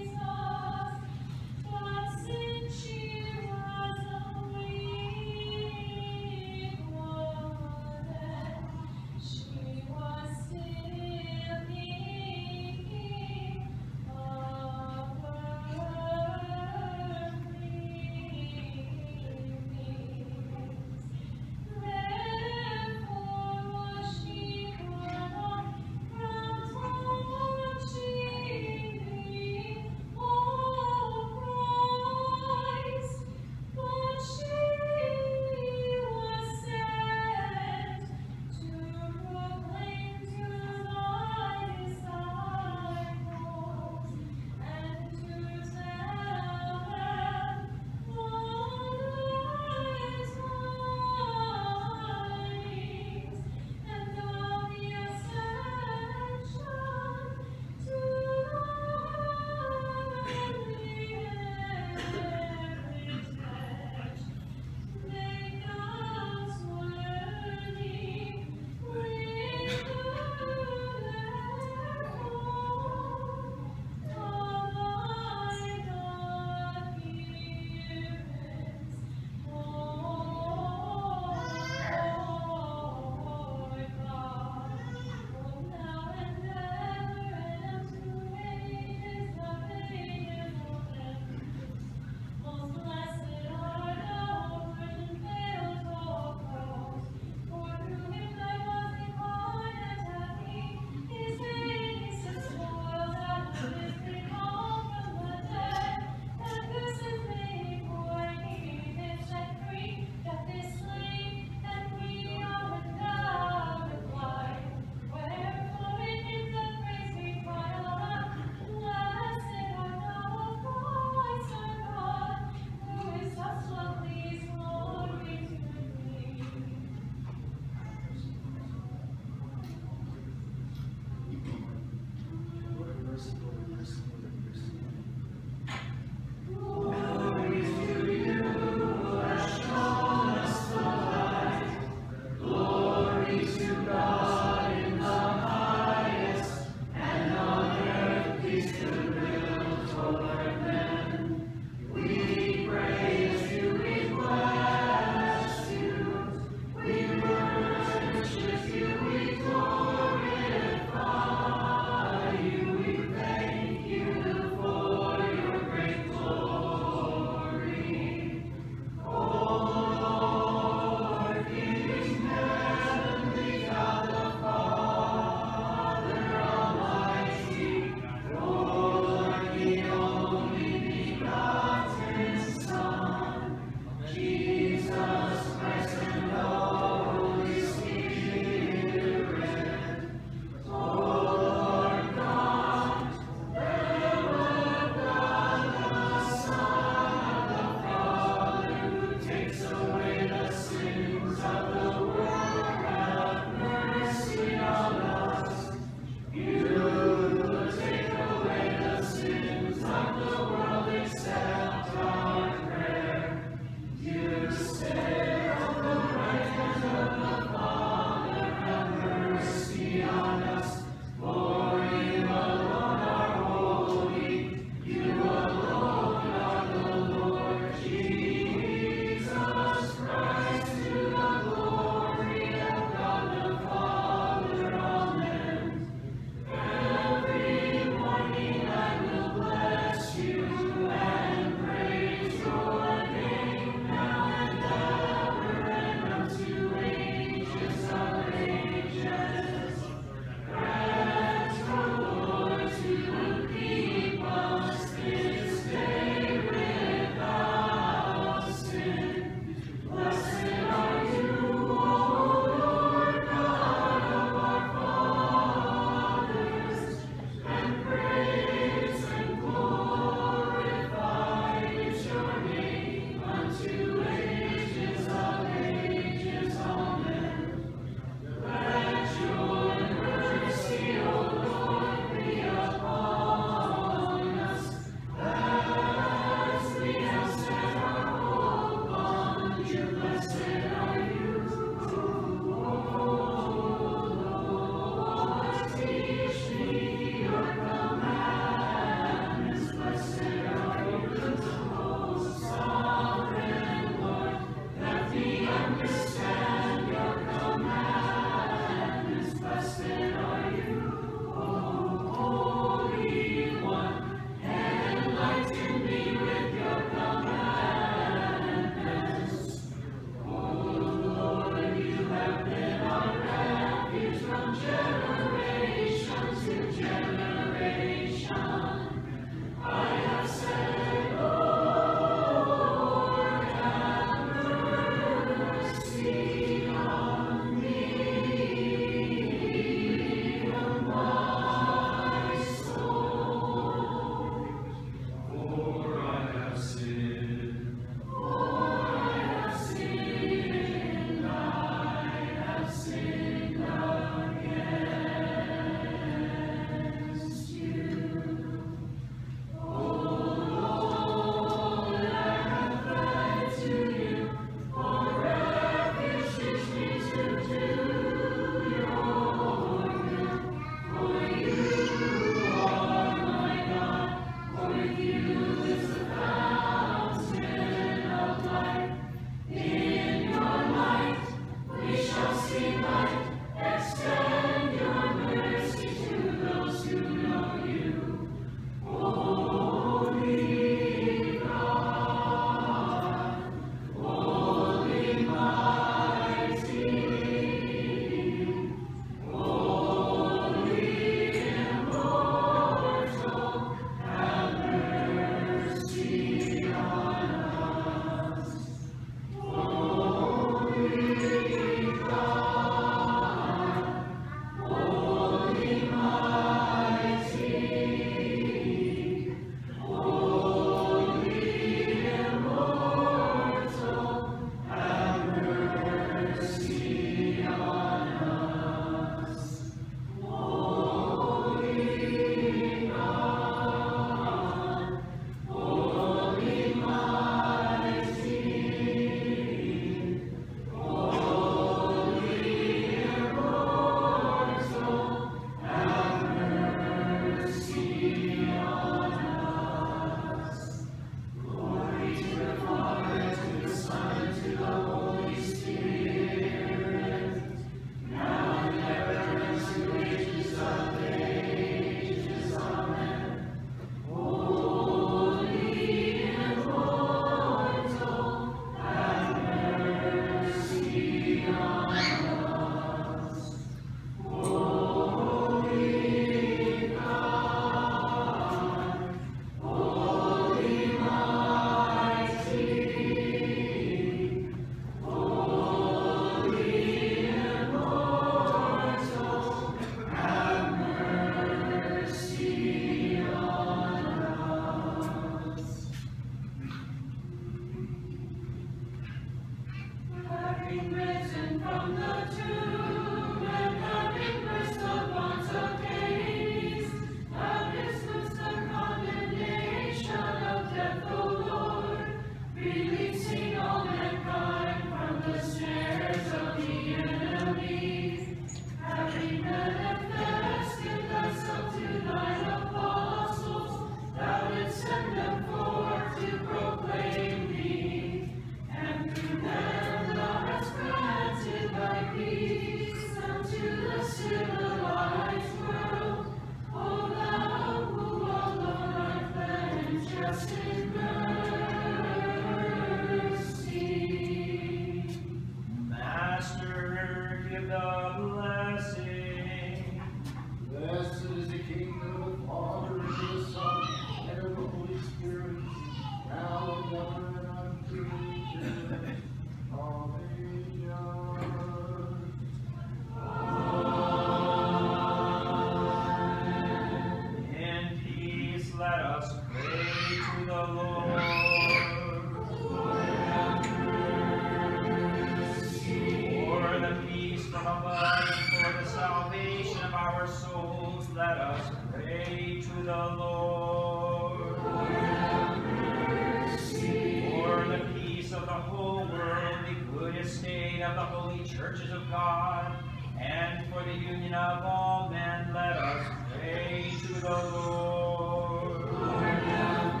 Churches of God, and for the union of all men, let us pray to the Lord. Lord, have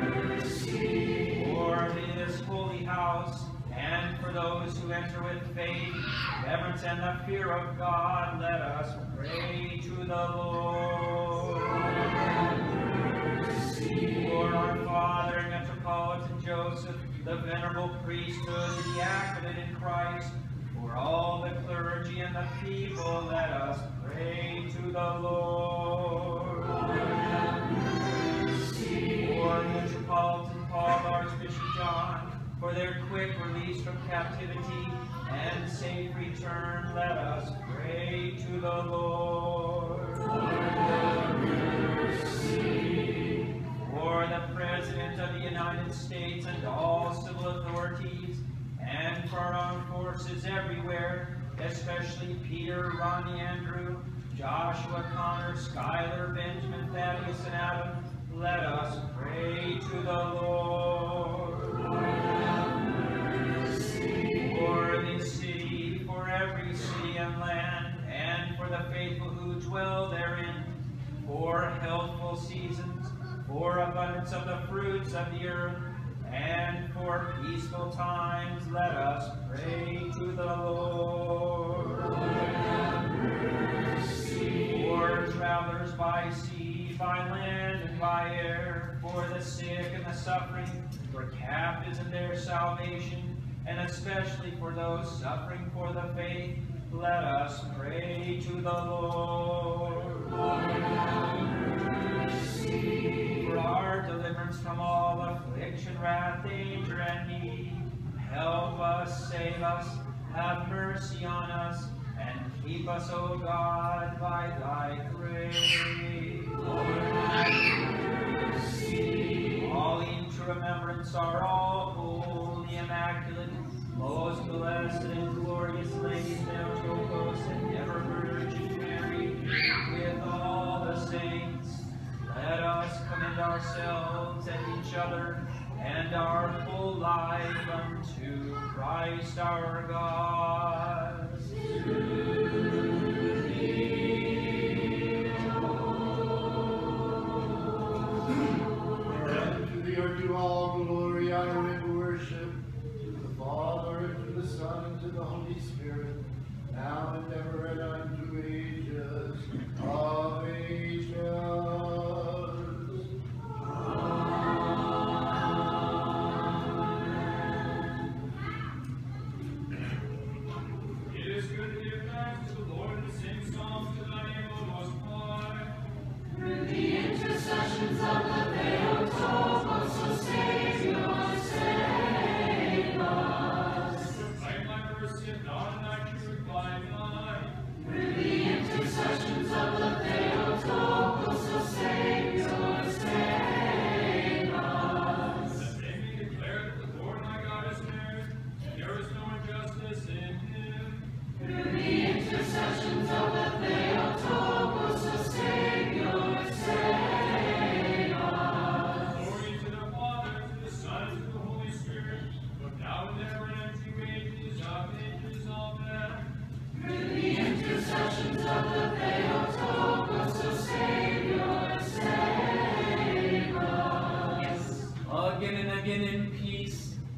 mercy. For this holy house, and for those who enter with faith, reverence, and the fear of God, let us pray to the Lord. Lord, have mercy. For our Father and Metropolitan Joseph, the venerable priesthood, the accurate in Christ, for all the clergy and the people, let us pray to the Lord. Lord, have mercy. For Metropolitan Paul, Archbishop John, for their quick release from captivity and safe return, let us pray to the Lord. Lord, have mercy. For the President of the United States and all civil authorities, and for our armed forces everywhere, especially Peter, Ronnie, Andrew, Joshua, Connor, Schuyler, Benjamin, Thaddeus, and Adam, let us pray to the Lord. Lord, have mercy. For this city, for every city and land, and for the faithful who dwell therein, for healthful seasons, for abundance of the fruits of the earth, and for peaceful times, let us pray to the Lord. Lord, have mercy. For travelers by sea, by land, and by air, for the sick and the suffering, for captives and their salvation, and especially for those suffering for the faith, let us pray to the Lord. Lord, have mercy. For our deliverance from all affliction, wrath, danger, and need, help us, save us, have mercy on us, and keep us, O God, by thy grace. Lord, have mercy. Calling to remembrance our all holy, immaculate, most blessed and glorious Lady Theotokos and ever Virgin Mary, with all the saints, let us commend ourselves and each other and our whole life unto Christ our God. To thee, And to thee are due all glory, honor, and worship, to the Father, and to the Son, and to the Holy Spirit, now and ever, and unto ages of ages.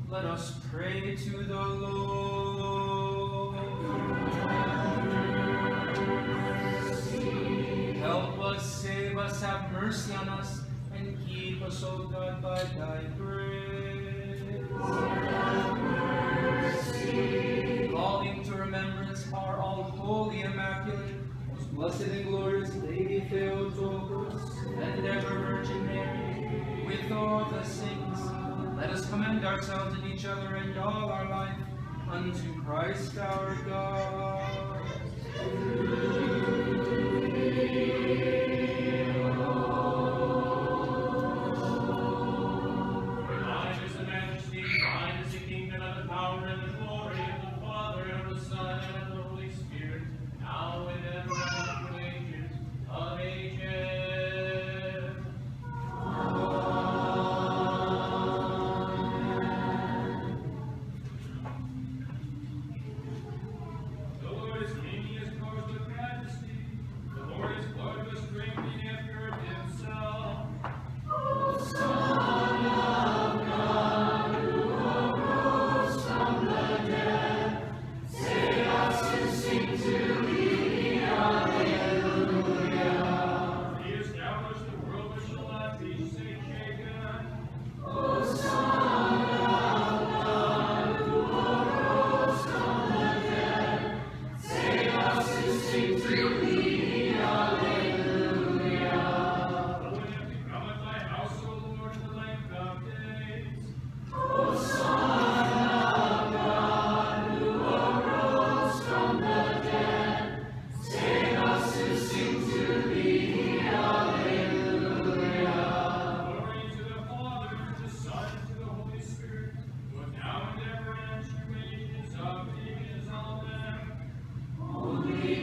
Let us pray to the Lord. Help us, save us, have mercy on us, and keep us, O God, by thy grace. Calling to remembrance our all-holy, immaculate, most blessed and glorious Lady Theotokos, and ever Virgin Mary, with all the saints, let us commend ourselves and each other and all our life unto Christ our God. Thine is the majesty, thine is the kingdom, and the power, and the glory of the Father, and of the Son, and of the Holy Spirit, now and ever, and through ages of ages. The Lord is King, he is clothed with majesty. The Lord is clothed with strength, he hath girded himself. He established the world which shall not be shaken. When have you come at thy house, O Lord, in the length of days? Glory to the Father, to the Son, and to the Holy Spirit, both now and ever, and through ages of ages. Amen.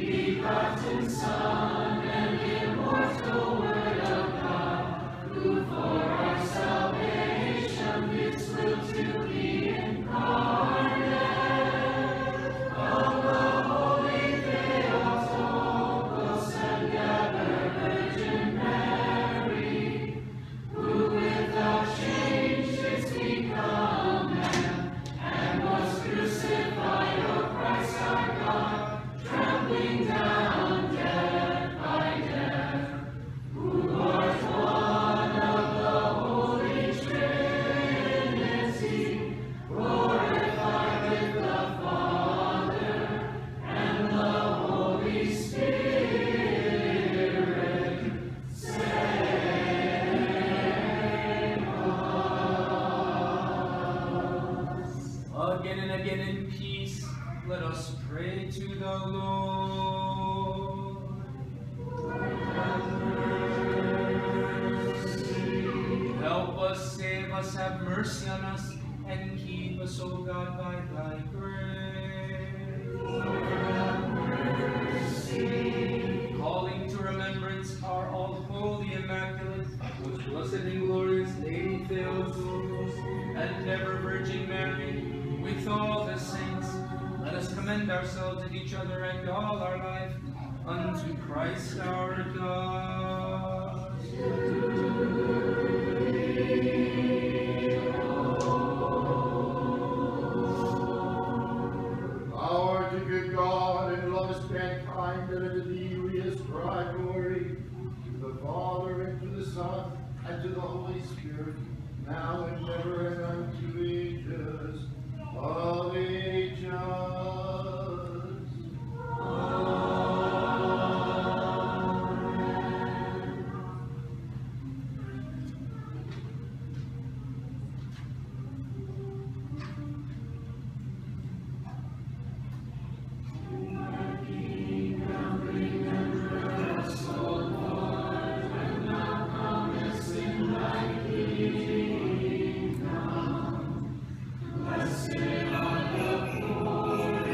Again and again in peace, let us pray to the Lord. Help us, save us, have mercy on us, and keep us, O God, by thy grace. Calling to remembrance our all-holy, immaculate, most blessed and glorious Lady Theotokos, and ever Virgin Mary, with all the saints, let us commend ourselves and each other and all our life unto Christ our God. Thou art a good God, and lovest mankind, and unto thee we ascribe glory, to the Father, and to the Son, and to the Holy Spirit, now and ever, and unto ages of ages. Blessed are the poor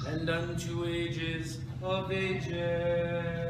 and unto ages of ages.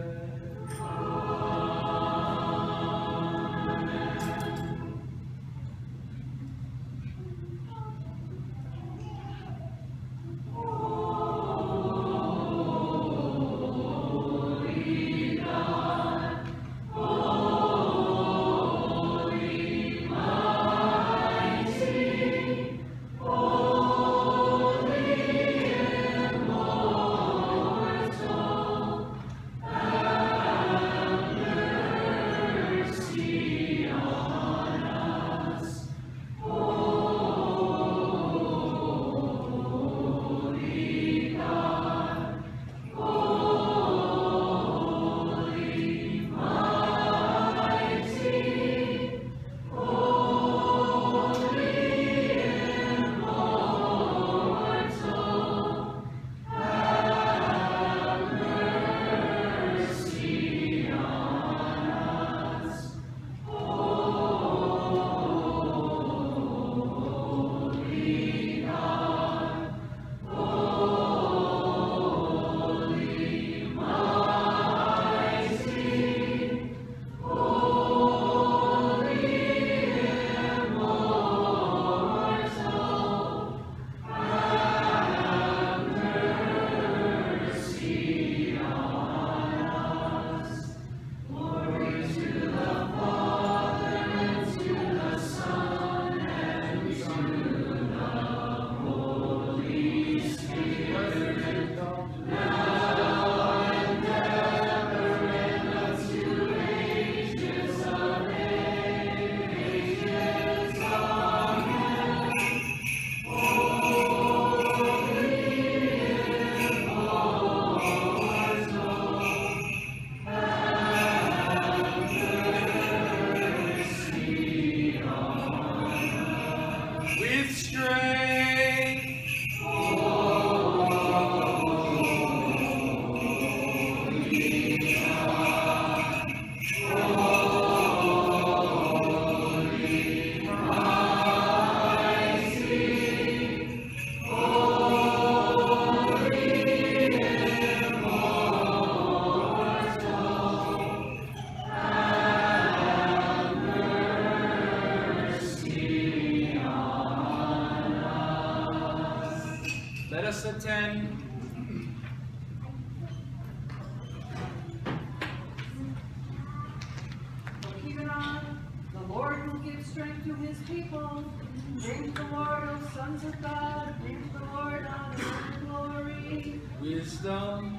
Attend. Keep it on. The Lord will give strength to his people. Bring to the Lord, O sons of God. Bring to the Lord honor and glory. Wisdom.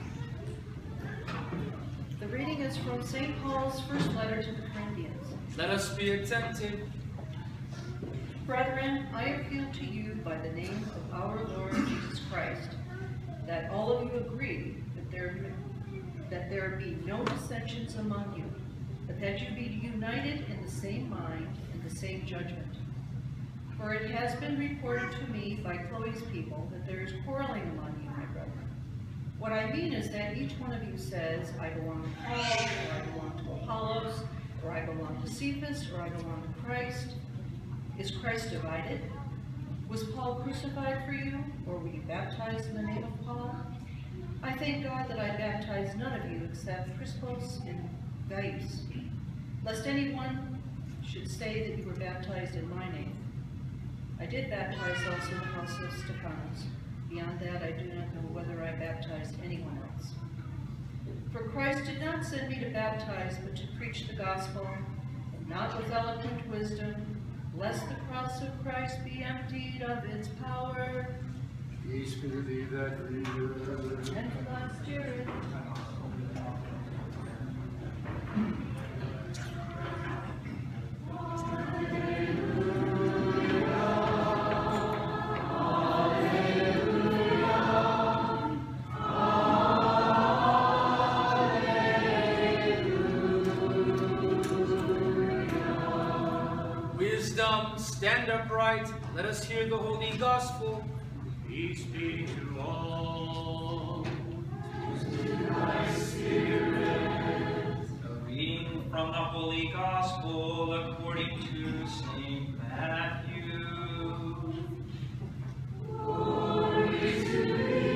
The reading is from Saint Paul's first letter to the Corinthians. Let us be attentive. Brethren, I appeal to you by the name of our Lord Jesus Christ, that all of you agree that there, that there be no dissensions among you, but that you be united in the same mind and the same judgment. For it has been reported to me by Chloe's people that there is quarreling among you, my brethren. What I mean is that each one of you says, I belong to Paul, or I belong to Apollos, or I belong to Cephas, or I belong to Christ. Is Christ divided? Was Paul crucified for you, or were you baptized in the name of Paul? I thank God that I baptized none of you except Crispus and Gaius, lest anyone should say that you were baptized in my name. I did baptize also in the house of Stephanas. Beyond that, I do not know whether I baptized anyone else. For Christ did not send me to baptize, but to preach the gospel, not with eloquent wisdom, lest the cross of Christ be emptied of its power. Peace be to thee that readeth. And to thy spirit. Stand upright, let us hear the Holy Gospel. Peace be to all. To thy spirit. A reading from the Holy Gospel according to Saint Matthew. Glory to thee,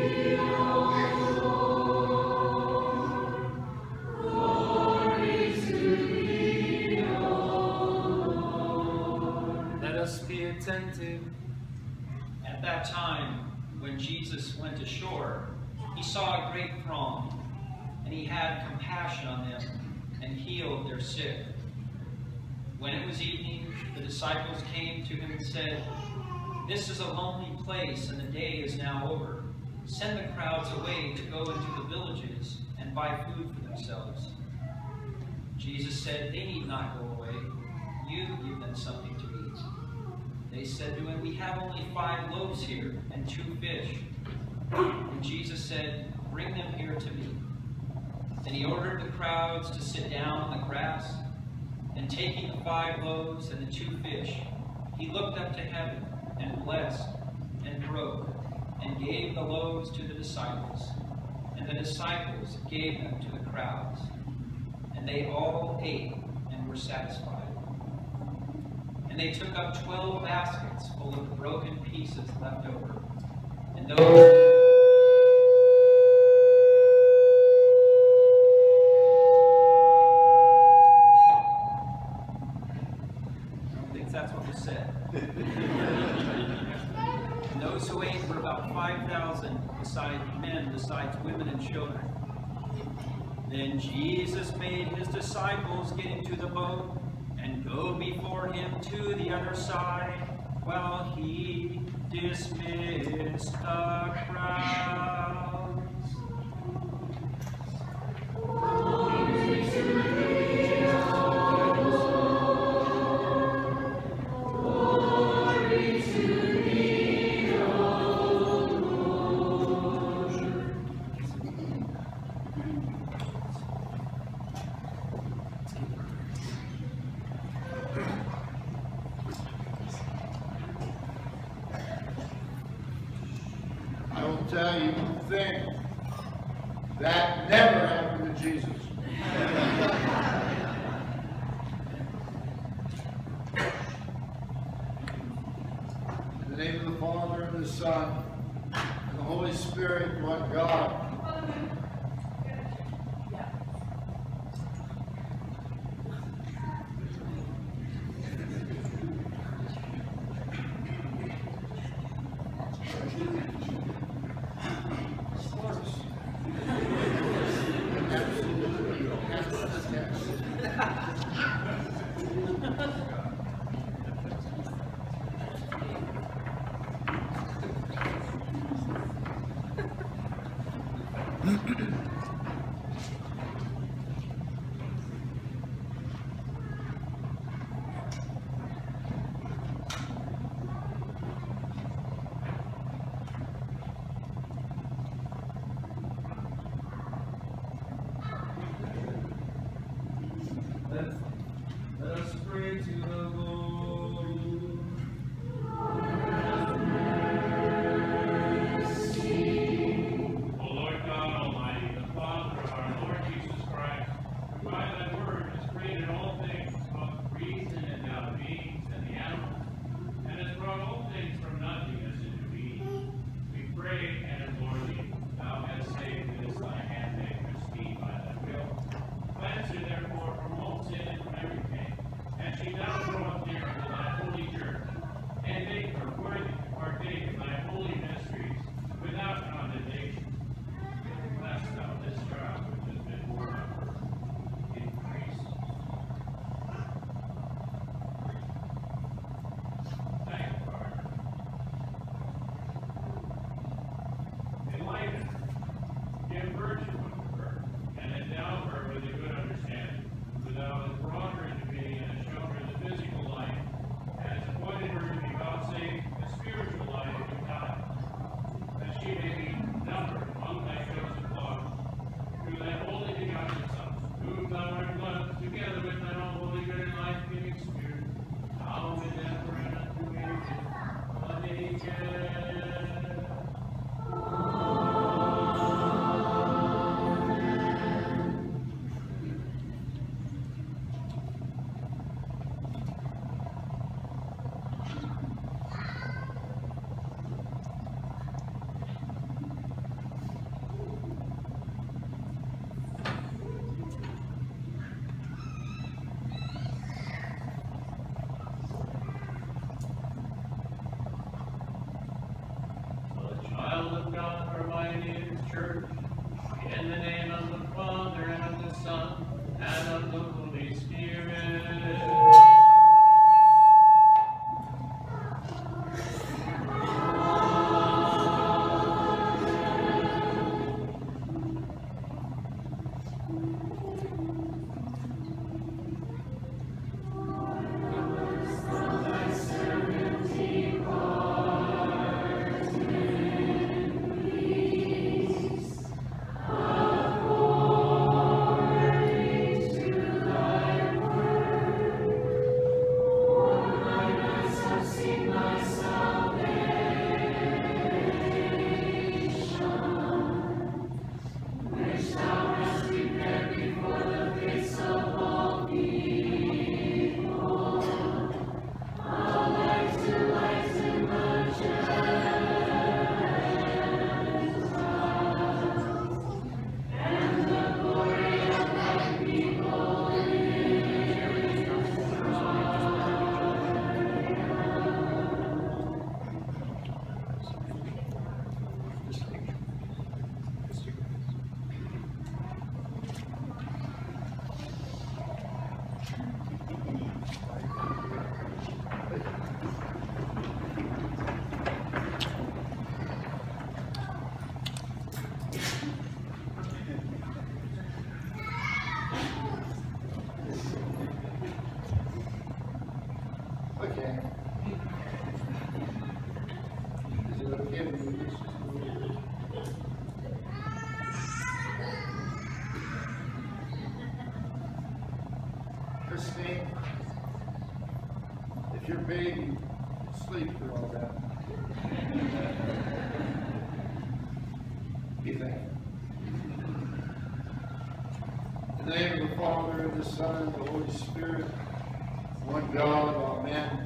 incentive. At that time, when Jesus went ashore, he saw a great throng, and he had compassion on them and healed their sick. When it was evening, the disciples came to him and said, "This is a lonely place, and the day is now over. Send the crowds away to go into the villages and buy food for themselves." Jesus said, "They need not go away. You give them something to eat." They said to him, "We have only five loaves here and two fish." And Jesus said, "Bring them here to me." Then he ordered the crowds to sit down on the grass, and taking the five loaves and the two fish, he looked up to heaven and blessed and broke and gave the loaves to the disciples, and the disciples gave them to the crowds. And they all ate and were satisfied. And they took up twelve baskets full of the broken pieces left over. And those I don't think that's what was said. And those who ate were about five thousand besides men, besides women and children. Then Jesus made his disciples get into the boat and go before him to the other side, while he dismissed the crowds. I will tell you one thing. That never happened to Jesus. In the name of the Father, and the Son, and the Holy Spirit, one God. Let, let us pray to the Lord. O Lord God Almighty, the Father Church. In the name of the Father, and of the Son, and of the Holy Spirit. Okay. Is it okay with you? Christine, if your baby sleep through all that, be thankful. In the name of the Father, and the Son, and the Holy Spirit, one God, amen.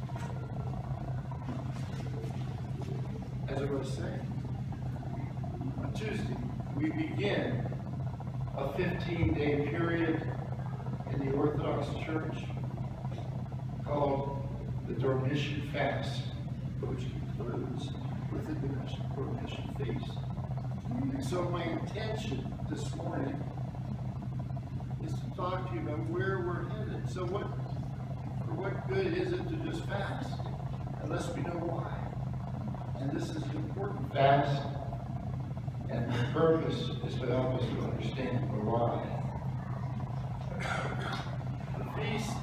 As I was saying, on Tuesday, we begin a fifteen-day period in the Orthodox Church called the Dormition Fast, which concludes with the Dormition Feast. And so my intention this morning is to talk to you about where we're headed. So what For what good is it to just fast unless we know why? And this is an important fast, and the purpose is to help us to understand the why. The feast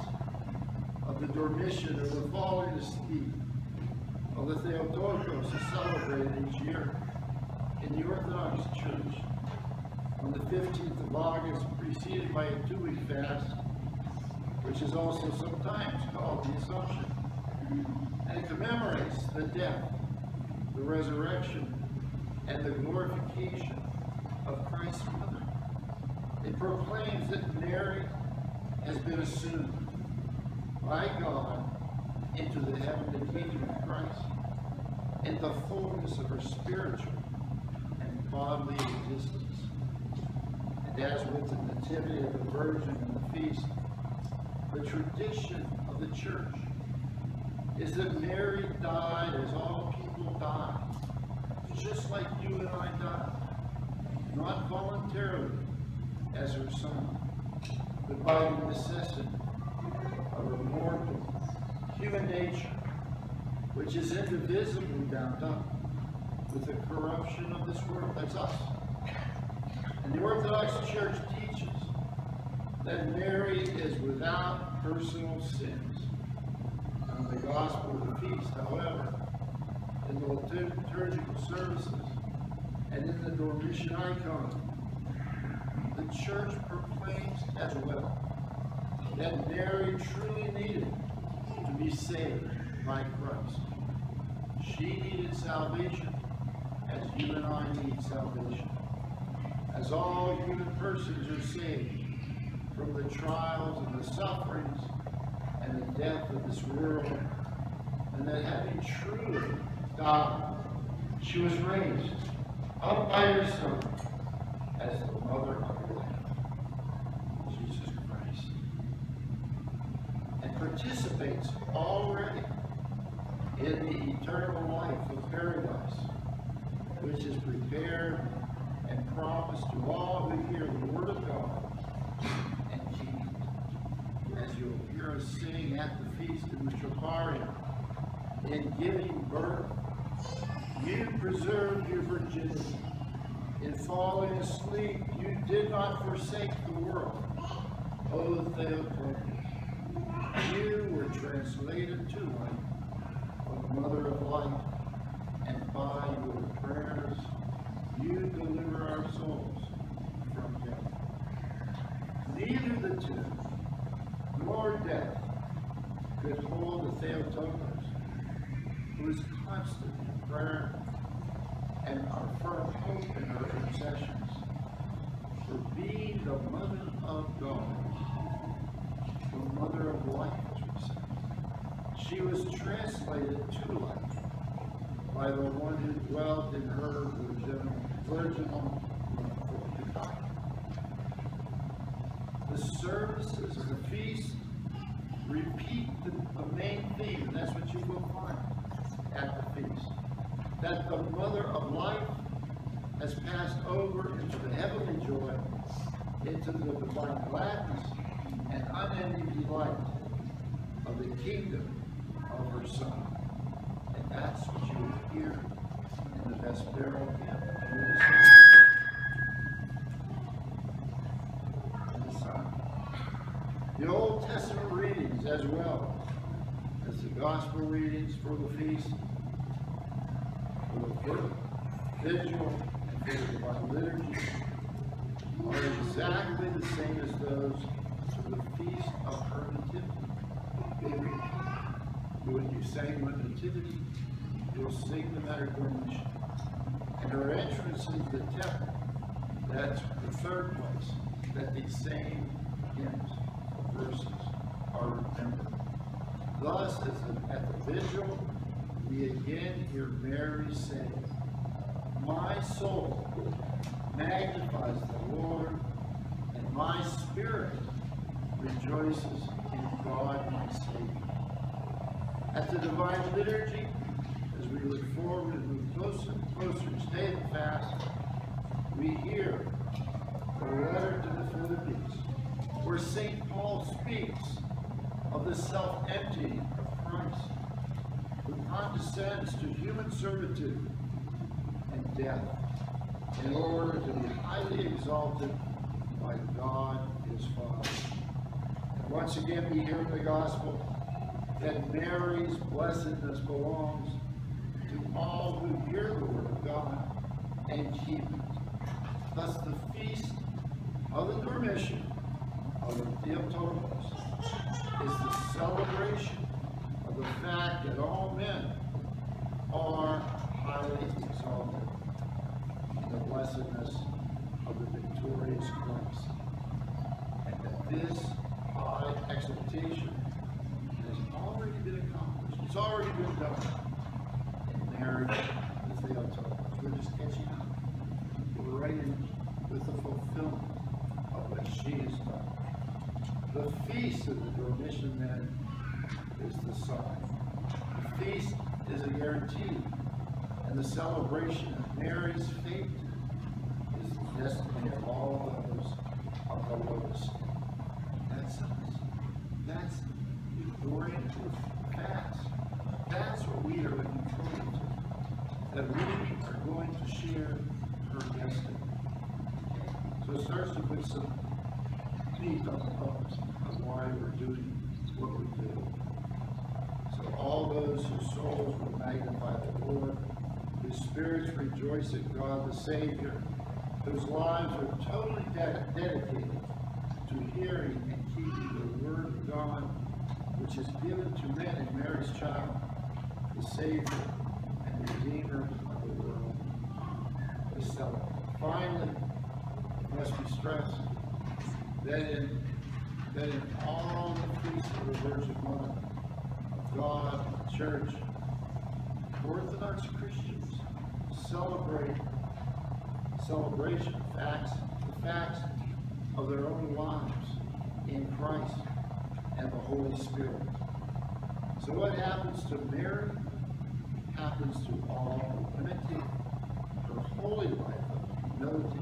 of the Dormition, or the falling asleep of the Theotokos, is celebrated each year in the Orthodox Church on the fifteenth of August, preceded by a two-week fast, which is also sometimes called the Assumption. And it commemorates the death, the resurrection, and the glorification of Christ's mother. It proclaims that Mary has been assumed by God into the heavenly kingdom of Christ, in the fullness of her spiritual and bodily existence. And as with the nativity of the Virgin and the feast, the tradition of the church is that Mary died as all people die, just like you and I died, not voluntarily as her son, but by the necessity of her mortal human nature, which is indivisibly bound up with the corruption of this world. That's us. And the Orthodox Church teaches that Mary is without personal sins. On the Gospel of the Feast, however, in the liturgical services and in the Dormition icon, the Church proclaims as well that Mary truly needed to be saved by Christ. She needed salvation as you and I need salvation. As all human persons are saved from the trials and the sufferings and the death of this world, and that having truly died, she was raised up by her Son as the mother of her life, Jesus Christ, and participates already in the eternal life of paradise, which is prepared and promise to all who hear the word of God and keep it. As you'll hear us sing at the feast in the Troparium, in giving birth, you preserved your virginity. In falling asleep, you did not forsake the world. O Theotokos, you were translated to light, O Mother of Light, and by your prayers, you deliver our souls from death. Neither the tomb nor death could hold the Theotokos, who is constant in prayer and our firm hope in her intercessions, for being the Mother of God, the Mother of Life, as we say. She was translated to life by the one who dwelt in her virginal, virginal God. The services of the feast repeat the, the main theme, and that's what you will find at the feast. That the Mother of Life has passed over into the heavenly joy, into the divine gladness and unending delight of the kingdom of her Son. And that's what you will hear in the Vespero hymn. And the Son. The Old Testament readings, as well as the Gospel readings for the feast, for the vigil, and for the divine liturgy, are exactly the same as those for the feast of her nativity. They repeat. When you sang the nativity, you'll sing them at her coronation. And her entrance into the temple, that's the third place that these same hymns, verses, are remembered. Thus, as the, at the vigil, we again hear Mary say, "My soul magnifies the Lord, and my spirit rejoices in God my Savior." At the Divine Liturgy, as we look forward and move closer and closer each day of the fast, we hear the letter to the Philippians, where Saint Paul speaks of the self-emptying of Christ, who condescends to human servitude and death in order to be highly exalted by God his Father. And once again, we hear in the Gospel that Mary's blessedness belongs to all who hear the word of God and keep it. Thus, the feast of the Dormition of the Theotokos is the celebration of the fact that all men are highly exalted in the blessedness of the victorious Christ, and that this high exaltation has already been accomplished. It's already been done in Mary, the Theotokos. We're just catching up. We're right in with the fulfillment of what she has done. The feast of the Dormition, then, is the sign. The feast is a guarantee, and the celebration of Mary's fate is the destiny of all those of the lowest. That's us. That's the oriented fast. That's what we are looking forward to. That we are going to share her destiny. So it starts to put some meat on the bones of why we're doing what we're doing. So all those whose souls will magnify the Lord, whose spirits rejoice in God the Savior, whose lives are totally de dedicated to hearing and keeping the Word of God, which is given to men in Mary's child, the Savior and Redeemer of the world, we celebrate. Finally, it must be stressed that in, that in all the feasts of the Virgin Mother of God, the Church, Orthodox Christians celebrate celebration of facts, the facts of their own lives in Christ and the Holy Spirit. So what happens to Mary happens to all who imitate her holy life of humility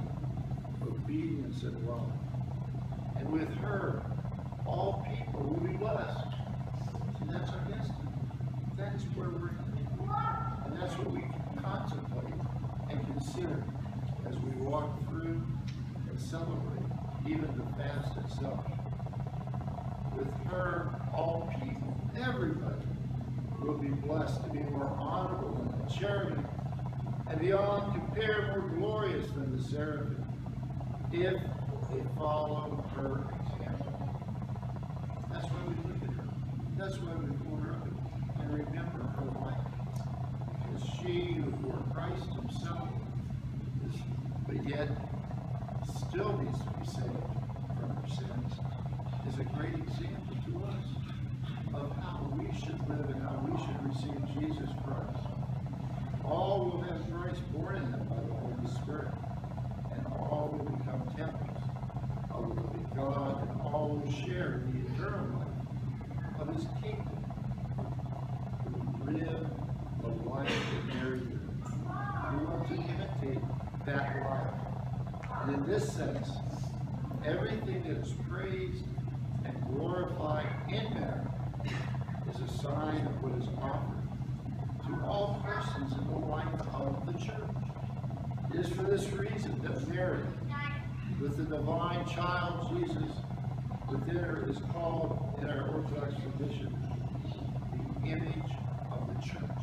patience and love. And with her, all people will be blessed. See, that's our destiny. That's where we're heading. And that's what we can contemplate and consider as we walk through and celebrate even the fast itself. With her, all people, everybody, will be blessed to be more honorable than the cherubim, and beyond compare more glorious than the seraphim, if they follow her example. That's why we look at her. That's why we pull her up and remember her life. Because she who bore Christ himself, is, but yet still needs to be saved from her sins, is a great example to us of how we should live and how we should receive Jesus Christ. All will have Christ born in them by the Holy Spirit, and all will become temples of the living God, and all will share in the eternal life of his kingdom. Live the life that Mary lived. We want to imitate that life. And in this sense, everything that is praised and glorified in Mary is a sign of what is offered to all persons in the life of the church. It is for this reason that Mary, with the divine child Jesus within her, is called in our Orthodox tradition the image of the church.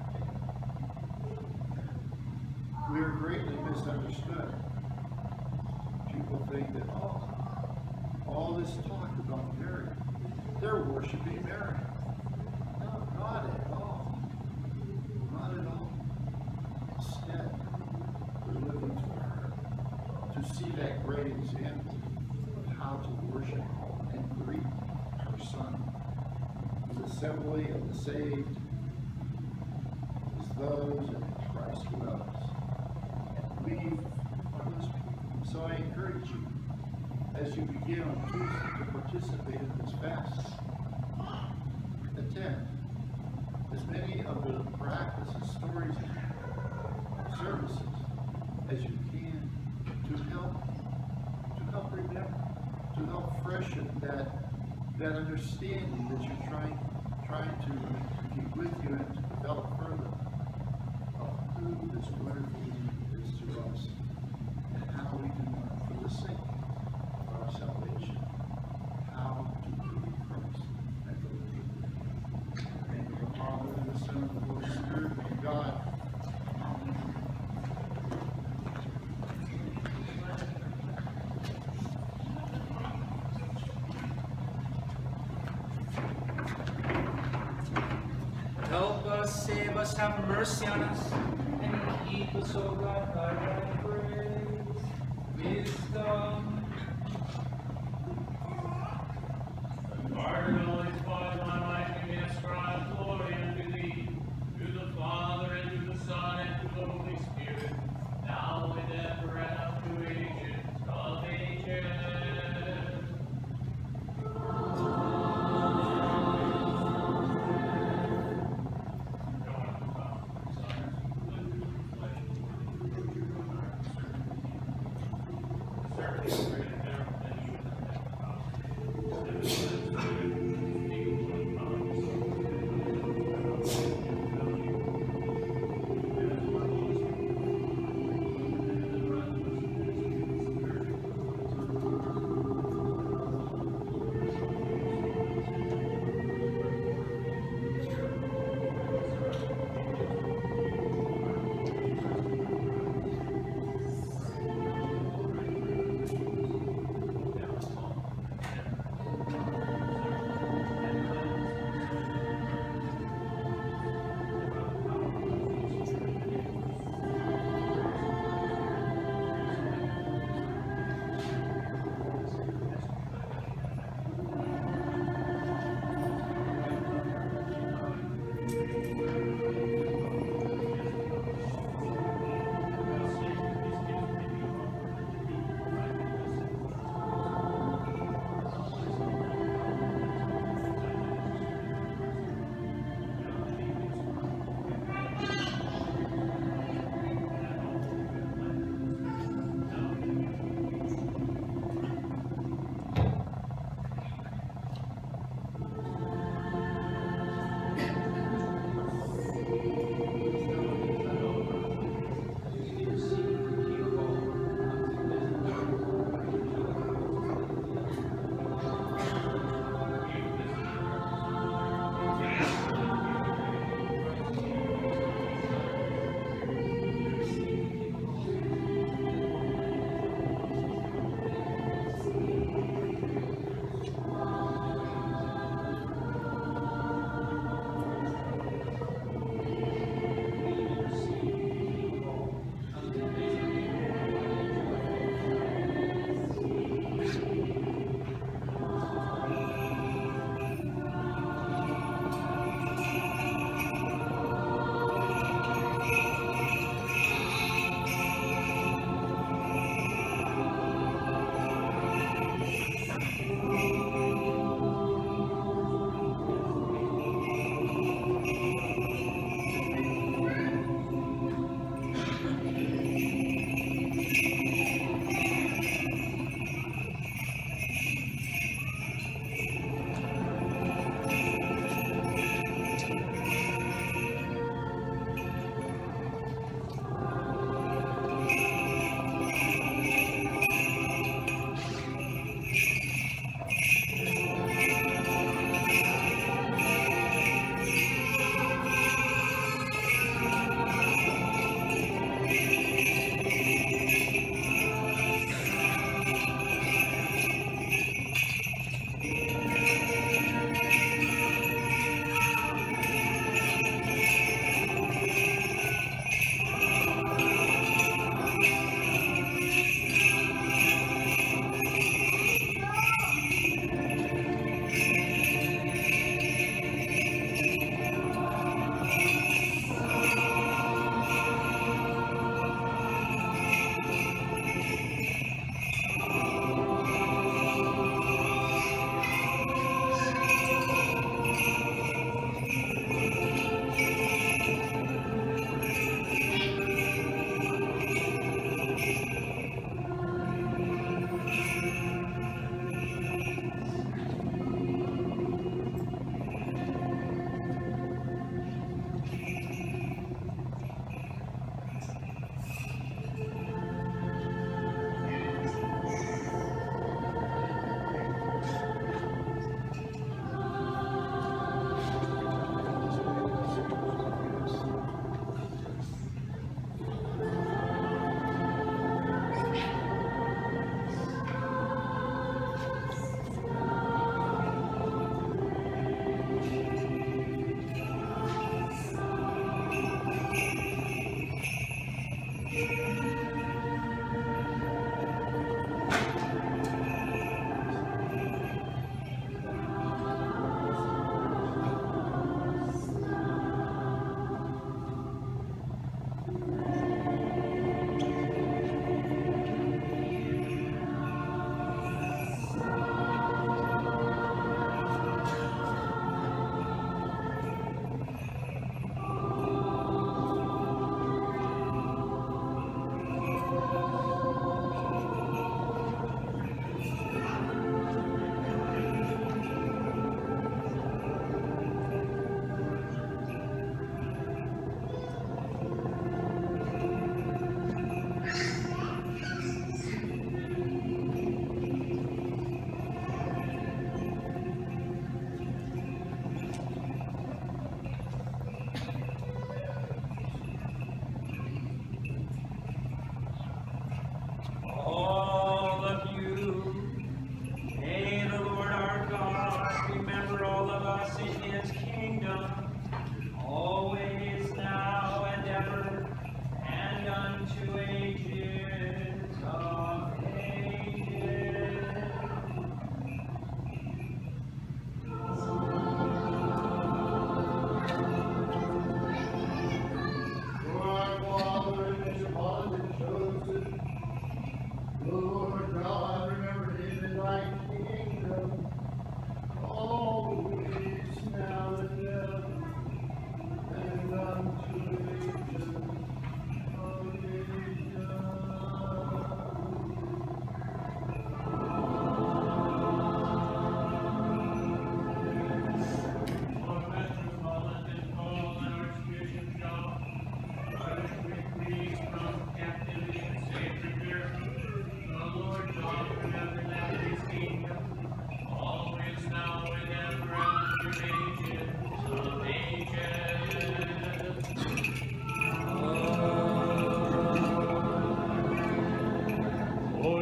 We are greatly misunderstood. People think that, oh, all this talk about Mary, they're worshiping Mary. No, not at all. Not at all. Instead, we're looking to her to see that great example of how to worship and greet her Son. The assembly of the saved is those in Christ dwells. And we are those people. So I encourage you, as you begin on Tuesday to participate in this fast, attend as many of the practices, stories, and services as you can to help, to help remember, to help freshen that that understanding that you're trying trying to keep with you and to develop further of who this wonderful being is to us and how we can learn for the sake of our salvation how to be Christ and to live. In the name of the Father, and the Son, and the Holy Spirit, and God. Help us, save us, have mercy on us, and keep us, O God, by thy grace. Wisdom. Pardon, Holy Father, my life, and may ascribe glory unto thee, to the Father, and to the Son, and to the Holy Spirit, now and ever, and up to ages of ages.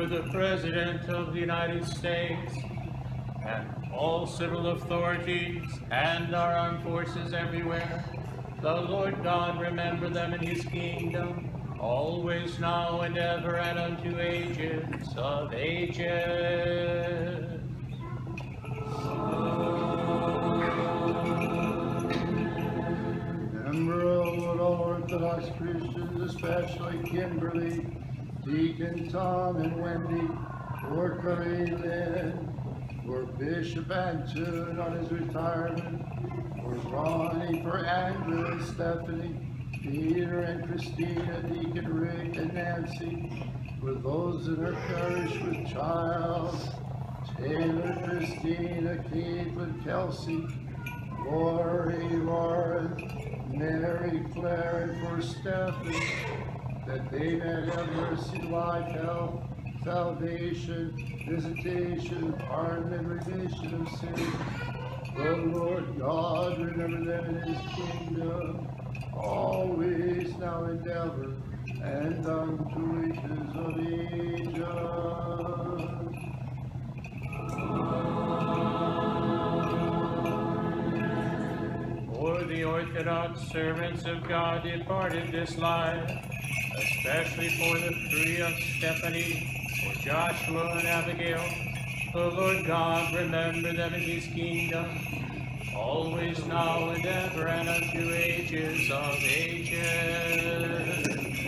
the President of the United States, and all civil authorities, and our armed forces everywhere. The Lord God remember them in his kingdom, always, now, and ever, and unto ages of ages. Remember all Orthodox Christians, especially Kimberly, Deacon Tom and Wendy, for Curry Lynn, for Bishop Antoon on his retirement, for Ronnie, for Andrew and Stephanie, Peter and Christina, Deacon Rick and Nancy, for those in our parish with Child, Taylor, Christina, Caitlin, Kelsey, Lori, Lauren, Mary, Claire, and for Stephanie, that they may have mercy, life, health, salvation, visitation, pardon, and remission of sin. The Lord God remember them in his kingdom, always, now, and ever, and unto ages of ages. For the Orthodox servants of God departed this life, especially for the three of Stephanie, for Joshua and Abigail, the Lord God remember them in his kingdom, always, now, and ever, and unto ages of ages.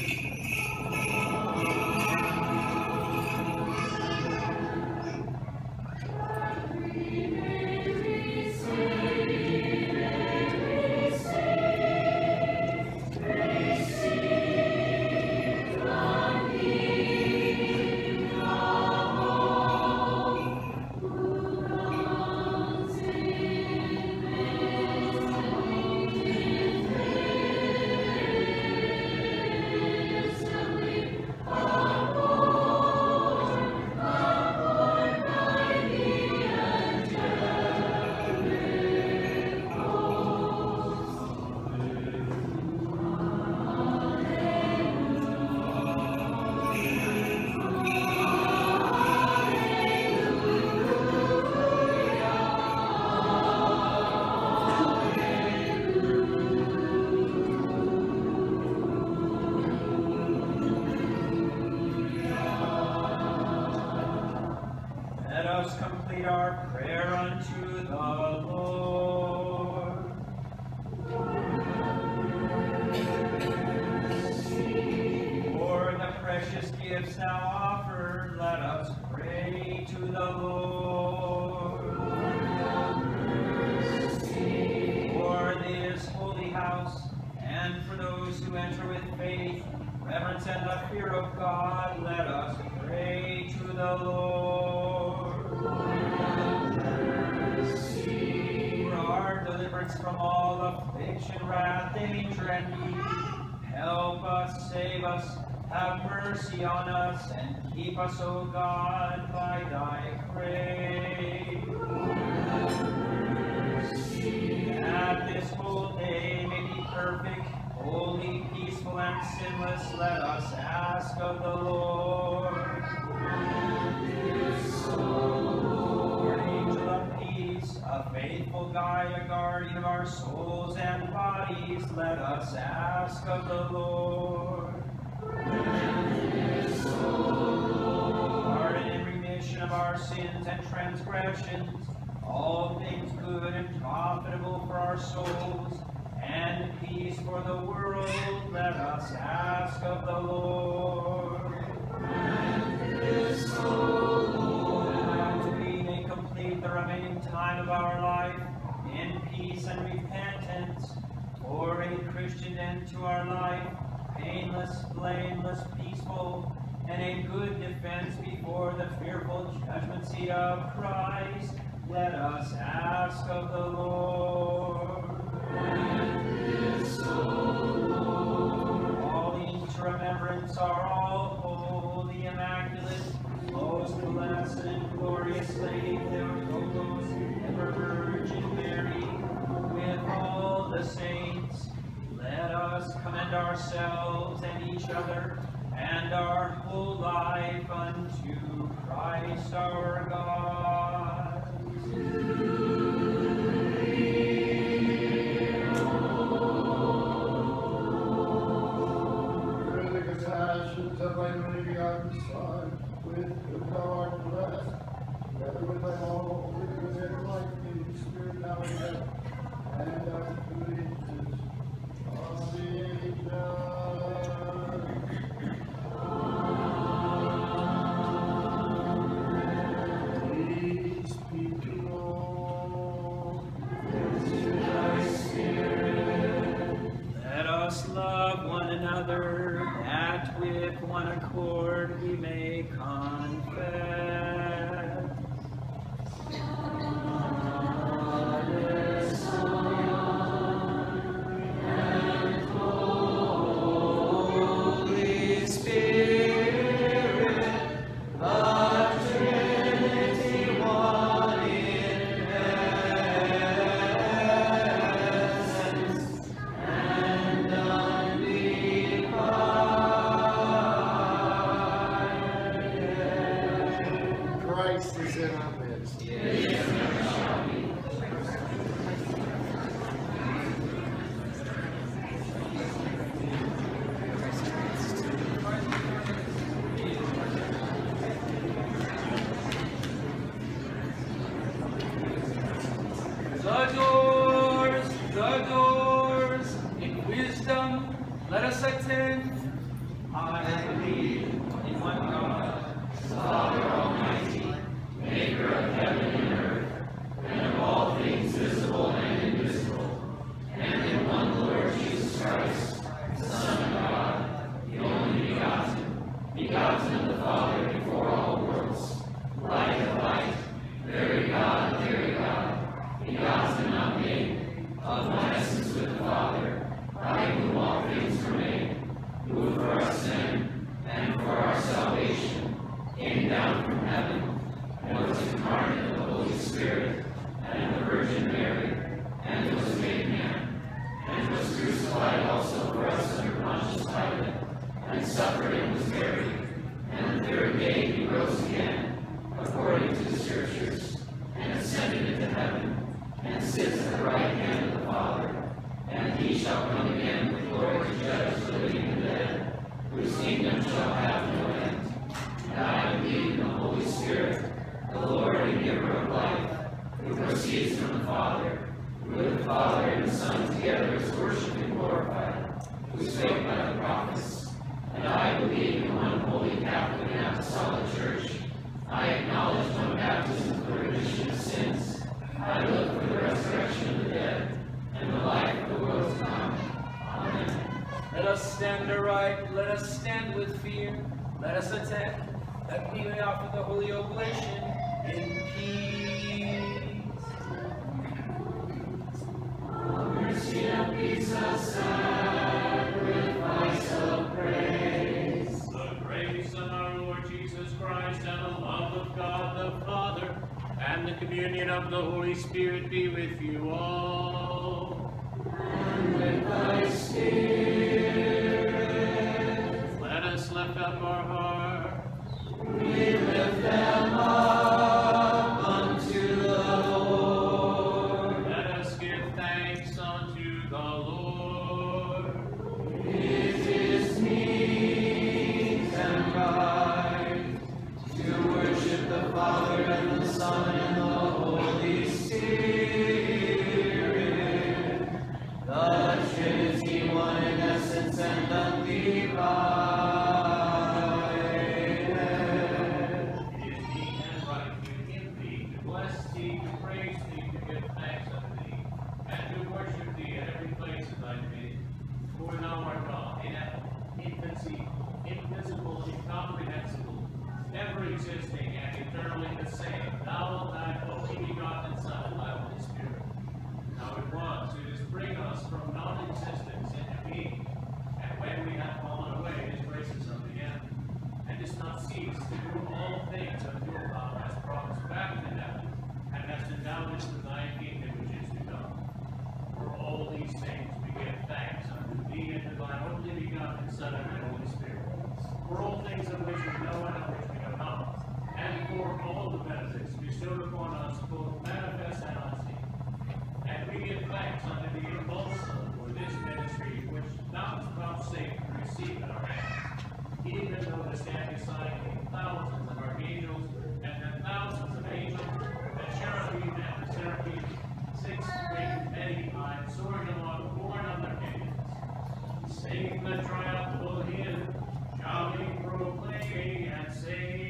From all affliction, wrath, danger, and need. Help us, save us, have mercy on us, and keep us, O God, by thy grace. That this whole day may be perfect, holy, peaceful, and sinless, let us ask of the Lord. Lord, angel of peace, a faithful guide, a guardian of our souls and bodies, let us ask of the Lord. Pardon and remission of our sins and transgressions, all things good and profitable for our souls, and peace for the world, let us ask of the Lord. That we may complete the remaining time of our life in peace and repentance, for a Christian end to our life, painless, blameless, peaceful, and a good defense before the fearful judgment seat of Christ, let us ask of the Lord. Calling to remembrance are all holy, immaculate, most blessed and glorious Lady Theotokos, ever Virgin Mary, with all the saints. Let us commend ourselves and each other and our whole life unto Christ our God. Through the compassions of thy only begotten Son, with whom thou art blessed, together with thy all holy good and life-giving Spirit, now and then, and unto the ages of the ages. Peace be to all. Let us love one another, that with one accord we may confess. Christ is in our midst. The doors, the doors, in wisdom, let us attend. I believe in one God, Father Almighty, maker of heaven and earth, and of all things visible and invisible, and in one Lord Jesus Christ, Son of God, the only begotten, begotten of the Father before all worlds, light of light, very God, very God, begotten, not made, of one essence with the Father, by whom all things were made, who for our sin and for our salvation came down from heaven, and was incarnate of the Holy Spirit, and the Virgin Mary, and was made man, and was crucified also for us under Pontius Pilate, and suffered and was buried, and the third day he rose again, according to the Scriptures, and ascended into heaven, and sits at the right hand of the Father, and he shall come again with glory to judge the living and the dead, whose kingdom shall have no end. And I believe in the Holy Spirit, the Lord and giver of life, who proceeds from the Father, who with the Father and the Son together is worshipped and glorified, who spake by the prophets. And I believe in one holy Catholic and Apostolic Church. I acknowledge one baptism for the remission of sins. I look for the resurrection of the dead, and the life of the world to come. Amen. Let us stand aright, let us stand with fear, let us attend, that we may offer the holy oblation in peace. Mercy and peace, a sacrifice of praise. The grace of our Lord Jesus Christ, and the love of God the Father, and the communion of the Holy Spirit be with you all. And with thy spirit. Let us lift up our hearts. We lift them up unto the Lord. Let us give thanks unto the Lord. It is meet and right to worship the Father and the Son and the Holy Spirit, the Trinity one in essence and undivided. Invisible, incomprehensible, ever existing and eternally the same, thou, thy only begotten Son, thy Holy Spirit. Now at once it is bring us from non-existence into being, and when we have fallen away, it raises us again, and does not cease to do all things until thou hast brought us back to heaven, and hast endowed us with thy kingdom which is to come. For all these things we give thanks unto thee and to thy only begotten Son and thy Holy Spirit. For all things of which we know and of which we know not, and benefits bestowed upon us, both manifest and unseen. And we give thanks unto thee also for this ministry, which thou hast vouchsafed to receive at our hands, even though the stand beside thee thousands of archangels, and then thousands of angels, the cherubim and the seraphim, six great many eyes, soaring along, borne on their pinions, sing the triumphal hymn, shouting, proclaiming, and saying,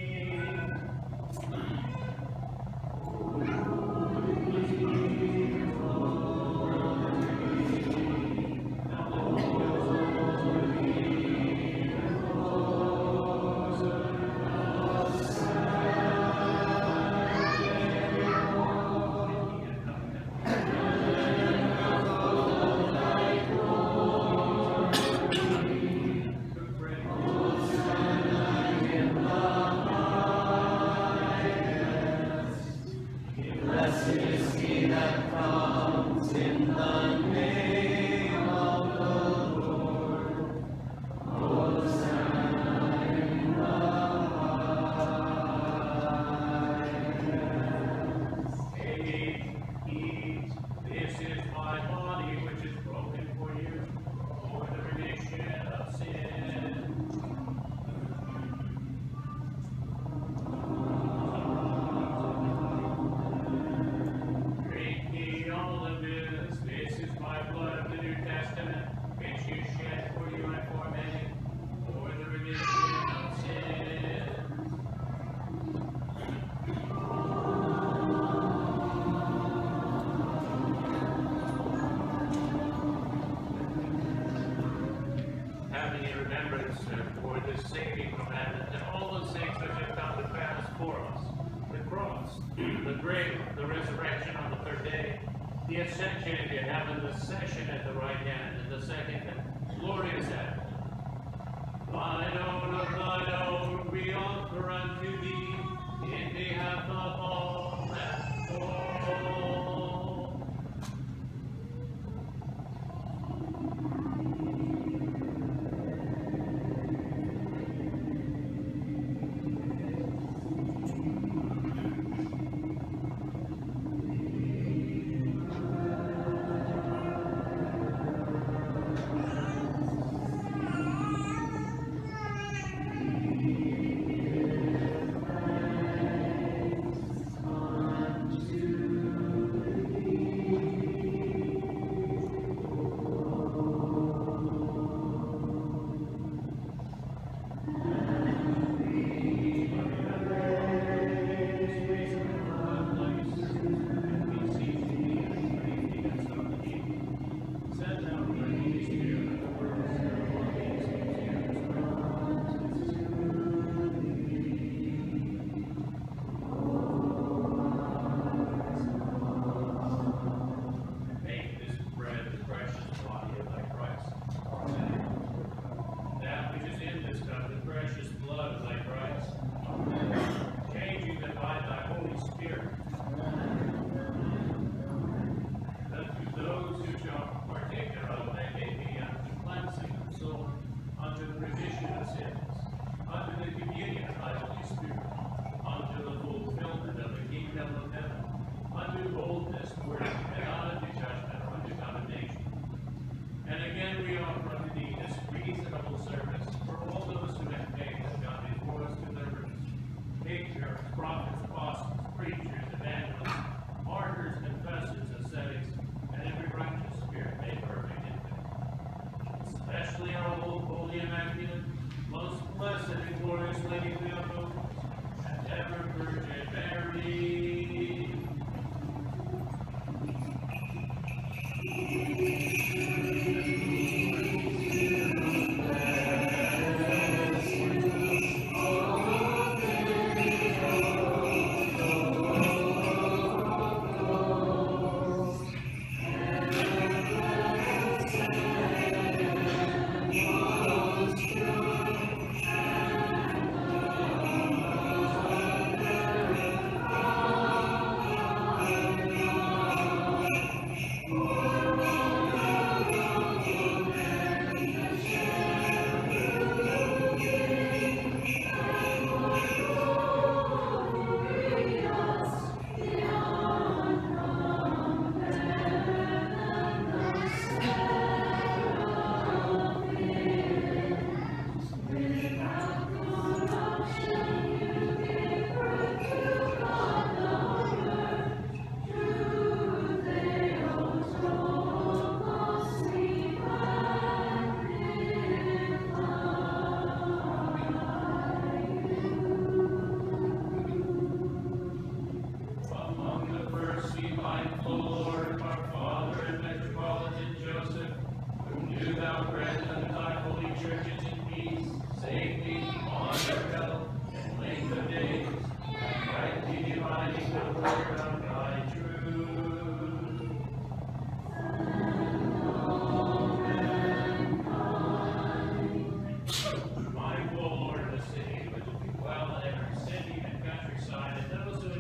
for this saving commandment, and all the things which have come to pass for us, the cross, the grave, the resurrection on the third day, the ascension into heaven, the session at the right hand, and the second glorious advent. Thine own of thine own we offer unto thee, in behalf of all and all. Thank you.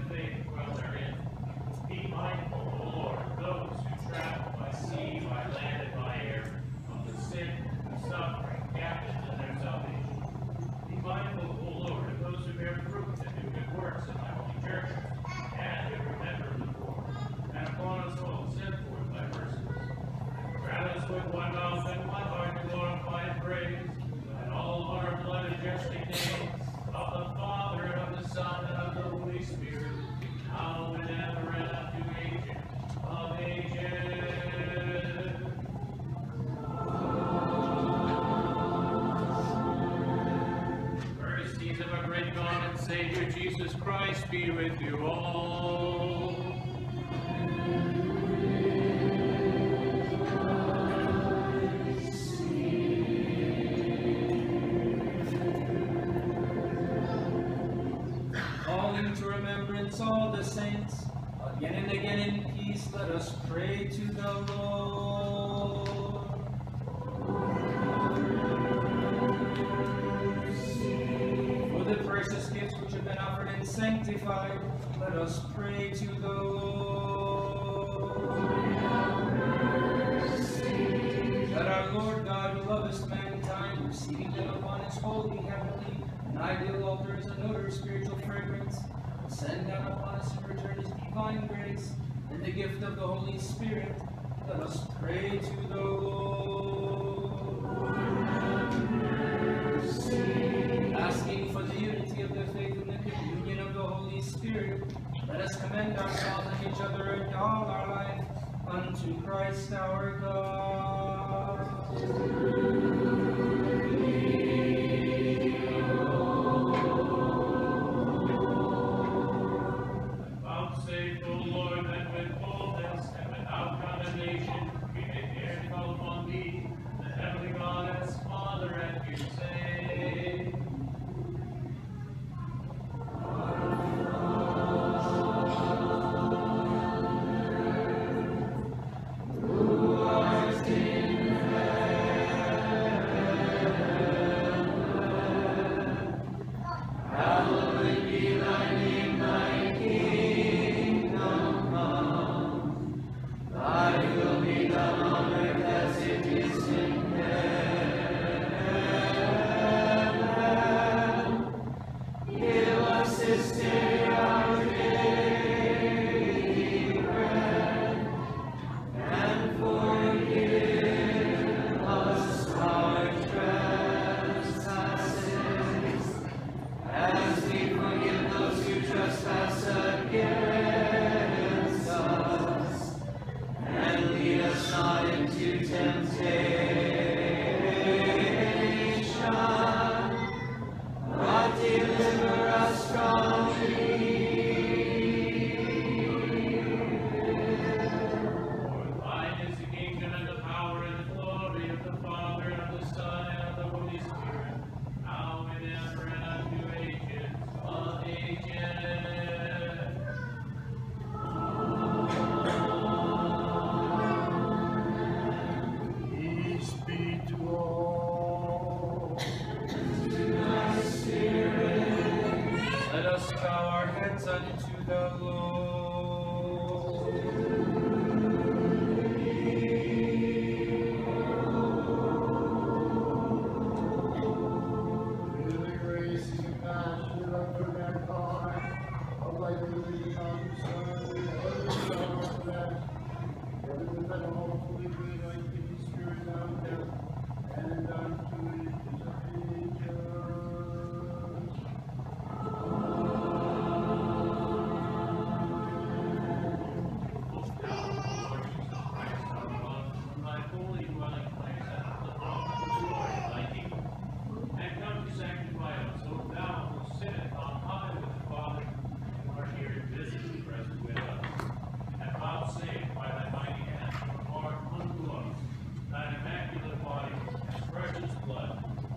faith dwell therein. Be mindful, O Lord, of those who travel by sea, by land, and by air, of the sick, the suffering, captives in their salvation. Be mindful, O Lord, of those who bear fruit and do good works in thy holy church, and who remember the poor. And upon us all send forth thy mercies. Grant us with one mouth and one heart to glorify and praise, and all our blood majestic name, of the Father, and of the Son, and of the Holy Spirit, now and ever, and unto ages of ages. Mercies of our great God and Savior Jesus Christ be with you all. Calling to remembrance all the saints, again and again in peace let us pray to the Lord. For the precious gifts which have been offered and sanctified, let us pray to the Lord. That our Lord God, who lovest mankind, receiving them upon his holy, heavenly, and ideal altars and odor of spiritual fragrance, send down upon us in return his divine grace and the gift of the Holy Spirit. Let us pray to the Lord. Asking for the unity of the faith and the communion of the Holy Spirit, let us commend ourselves and each other and all our life unto Christ our God. Vouchsafe, O Lord, that with boldness and without condemnation we may dare to call upon thee, the heavenly God as Father, and you say, unto the Lord. May the grace and compassion of the mankind, of thy newly come Son, and ever of that, together with that hopefully good thy Holy Spirit now and ever, and unto ages of ages. By thy immaculate body and precious blood,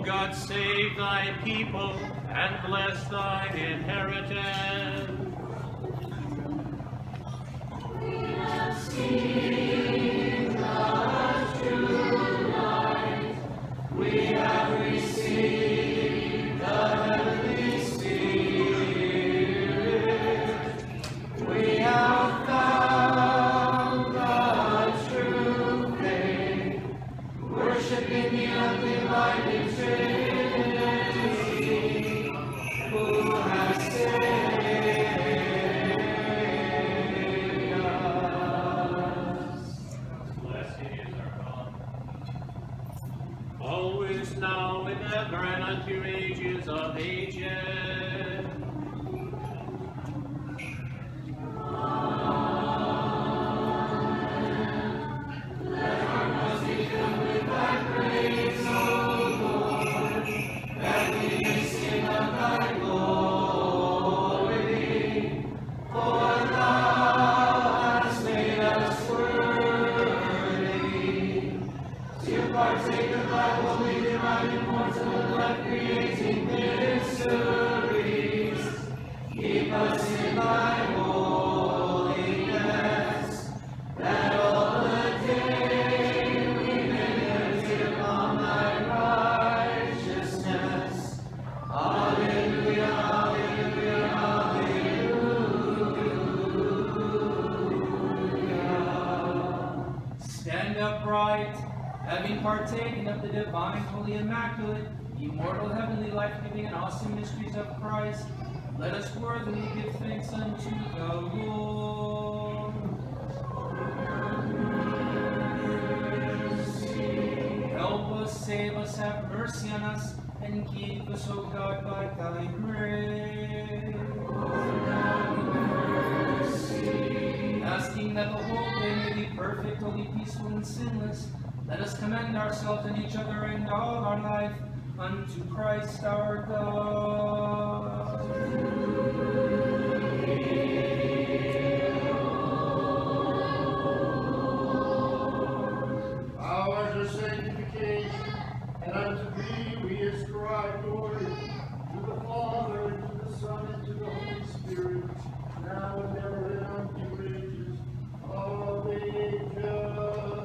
God, save thy people and bless thine inheritance. We have seen the true light. We have received the heavenly Spirit. We have found the true faith, worshiping the undivided Trinity, who has saved us. Blessed is our God, always, now, and ever, and unto ages of ages. Partake of thy holy, divine, immortal, and life-creating mysteries. Keep us in thy holiness, that all the day we may meditate upon thy righteousness. Alleluia, alleluia, alleluia. Stand upright, having partaken of the divine, holy, immaculate, immortal, heavenly, life-giving, and awesome mysteries of Christ, let us worthily give thanks unto the Lord. Help us, save us, have mercy on us, and keep us, O God, by thy grace. Asking that the whole day may be perfect, holy, peaceful, and sinless, let us commend ourselves and each other and all our life unto Christ our God. Ours are sanctification, and unto thee we ascribe glory, to the Father, and to the Son, and to the Holy Spirit, now and ever, and unto ages of ages.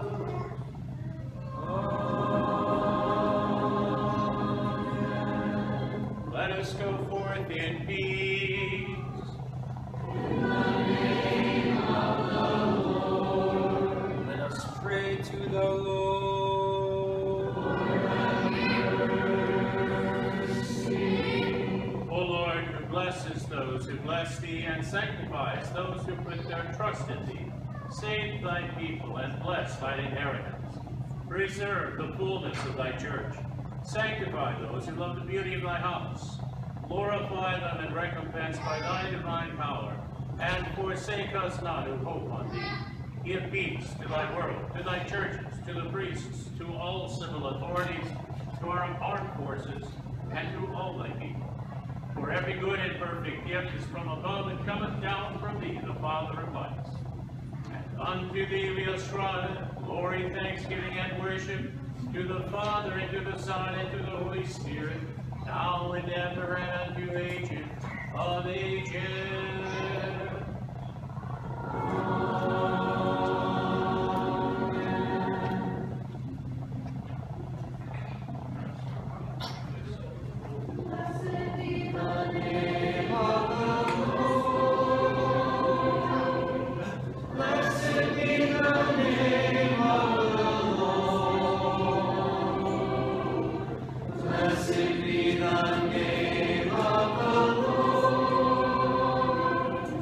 Let us go forth in peace. In the name of the Lord. Let us pray to the Lord. O Lord, who blesses those who bless thee, and sanctifies those who put their trust in thee, save thy people and bless thine inheritance. Preserve the fullness of thy church. Sanctify those who love the beauty of thy house. Glorify them and recompense by thy divine power. And forsake us not who hope on thee. Give peace to thy world, to thy churches, to the priests, to all civil authorities, to our armed forces, and to all thy people. For every good and perfect gift is from above, and cometh down from thee, the Father of lights. And unto thee we ascribe glory, thanksgiving, and worship, to the Father, and to the Son, and to the Holy Spirit, now and ever, and unto ages of ages. Blessed be the name of the Lord. Blessed be the name of the Lord. Blessed be the name of the Lord.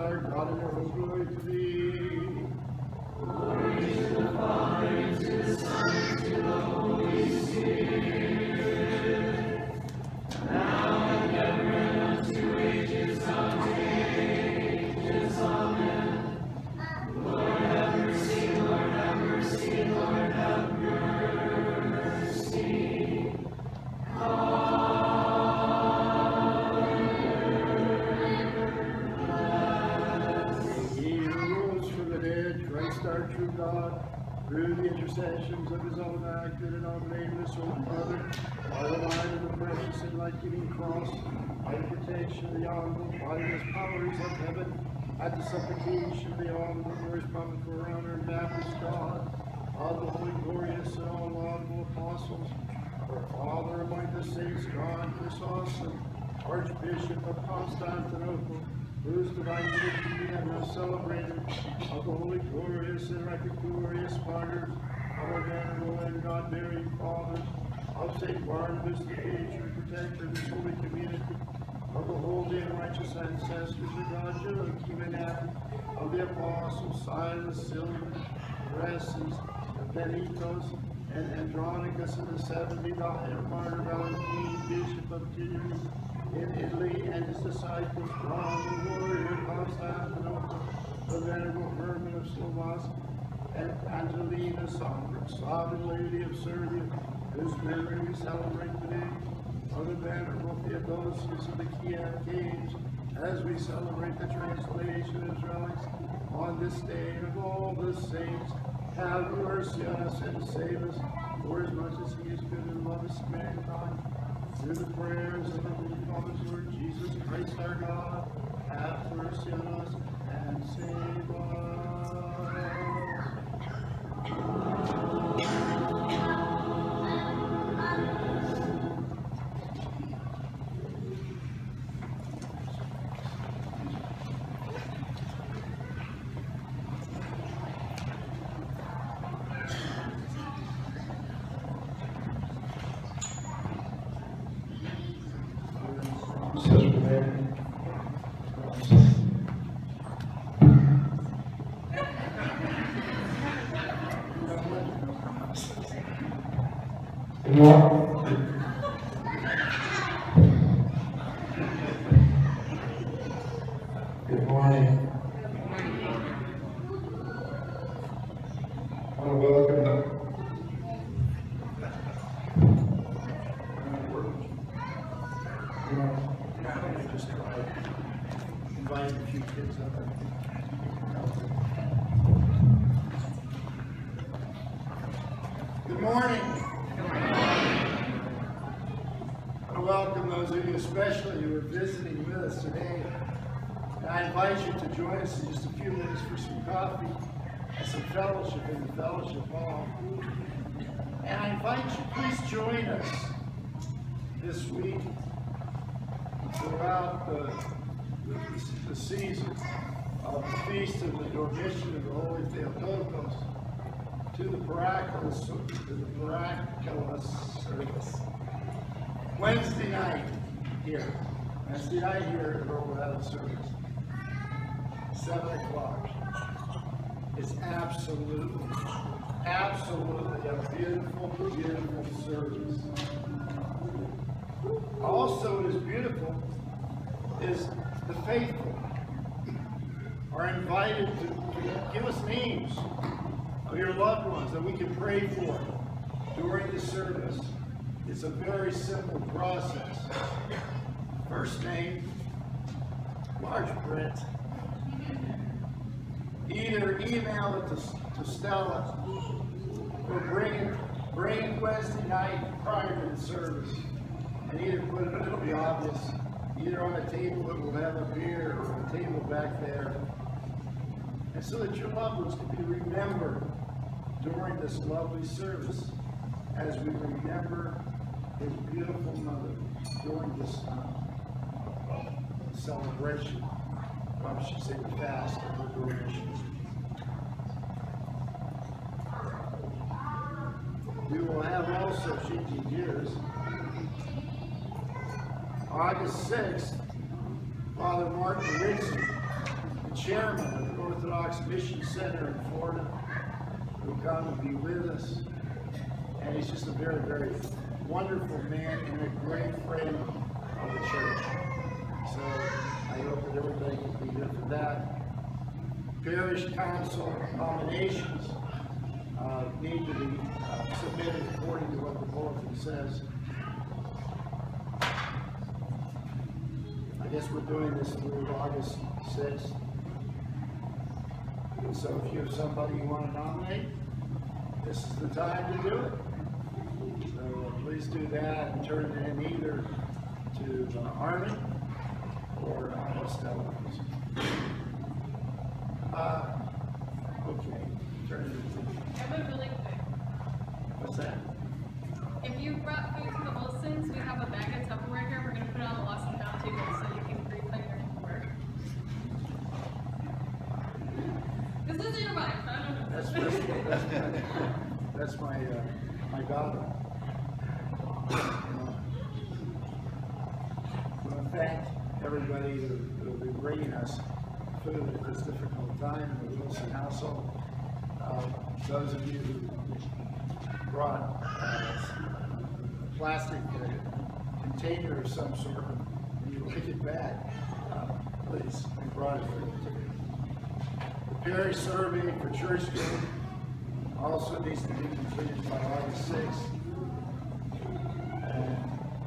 our God, and our glory to thee. Glory to the Father, and to the Son, and to the Holy Spirit, now and ever, and unto ages of ages. Amen. Lord have mercy, Lord have mercy, Lord have mercy. He who rose from the dead, Christ our true God, through the intercessions of his own acted and unnameless Holy Father, by the light of the precious and life-giving cross, by the protection of the honorable, by the powers of heaven, at the supplication of the honorable, glorious prophet, forerunner, and Baptist God, of the holy, glorious, and all laudable apostles, our Father among the saints, John Chrysostom, Archbishop of Constantinople, whose divine liturgy we have now celebrated, of the holy, glorious, and righteous, glorious martyrs, our venerable and God-bearing fathers, of Saint Barnabas, the patron protector of this holy community, of the holy and righteous ancestors of God, Joachim and Adam, of the apostles Silas, Silvan, Resins, Benitos, and Andronicus, and the seventy, the martyr Valentine, Bishop of Tyre in Italy, and his disciples, John, the warrior of Constantinople, the venerable Herman of Slovas, and Angelina, sovereign lady of Serbia, whose memory we celebrate today, of the venerable Theodosius of the Kiev Caves, as we celebrate the translation of his relics on this day, and of all the saints, have mercy on us and save us, for as much as he is good and loves mankind, through the prayers of the Holy Father, Lord Jesus Christ our God, have mercy on us and save us. Good morning. Good morning. I want to welcome you. Just try invite a few kids up. Good morning. I welcome those of you, especially who are visiting with us today. And I invite you to join us in just a few minutes for some coffee and some fellowship in the fellowship hall. And I invite you, please join us this week throughout the, the, the season of the Feast of the Dormition of the Holy Theotokos to the miraculous, to the miraculous service. Wednesday night here. Wednesday night here at the Royal service. Seven o'clock. It's absolutely, absolutely a beautiful, beautiful service. Also, what is beautiful is the faithful are invited to give us names of your loved ones that we can pray for during the service. It's a very simple process. First name, large print. Either email it to, to Stella or bring it, bring it Wednesday night prior to the service. And either put it, it'll be obvious, either on a table that will have a beer or a table back there. And so that your loved ones can be remembered during this lovely service as we remember his beautiful mother during this uh, celebration. Well, I should say the fast of her Dormition. We will have also changing gears. August sixth, Father Martin Ritchie the chairman of the Orthodox Mission Center in Florida, who come and be with us. And he's just a very, very wonderful man and a great friend of the church. So I hope that everybody can be here for that. Parish council nominations uh, need to be uh, submitted according to what the bulletin says. I guess we're doing this through August sixth. So if you have somebody you want to nominate, this is the time to do it. So uh, please do that and turn it in either to uh, Armin or uh, Estella. Uh, okay, turn it in. I went really quick. What's that? If you brought food to the Wilsons, we have a bag of Tupperware here. We're going to put it on the lost and found table so you can replay your Tupperware. This is your wife. I don't know. That's, that's, that's my, that's my, uh, my daughter. I want to thank everybody who who will be bringing us food at this difficult time in the Wilson household. Uh, those of you who brought uh, a plastic uh, container of some sort, and you take it back, uh, please, we brought it for you today. The parish survey for church giving also needs to be completed by August sixth. And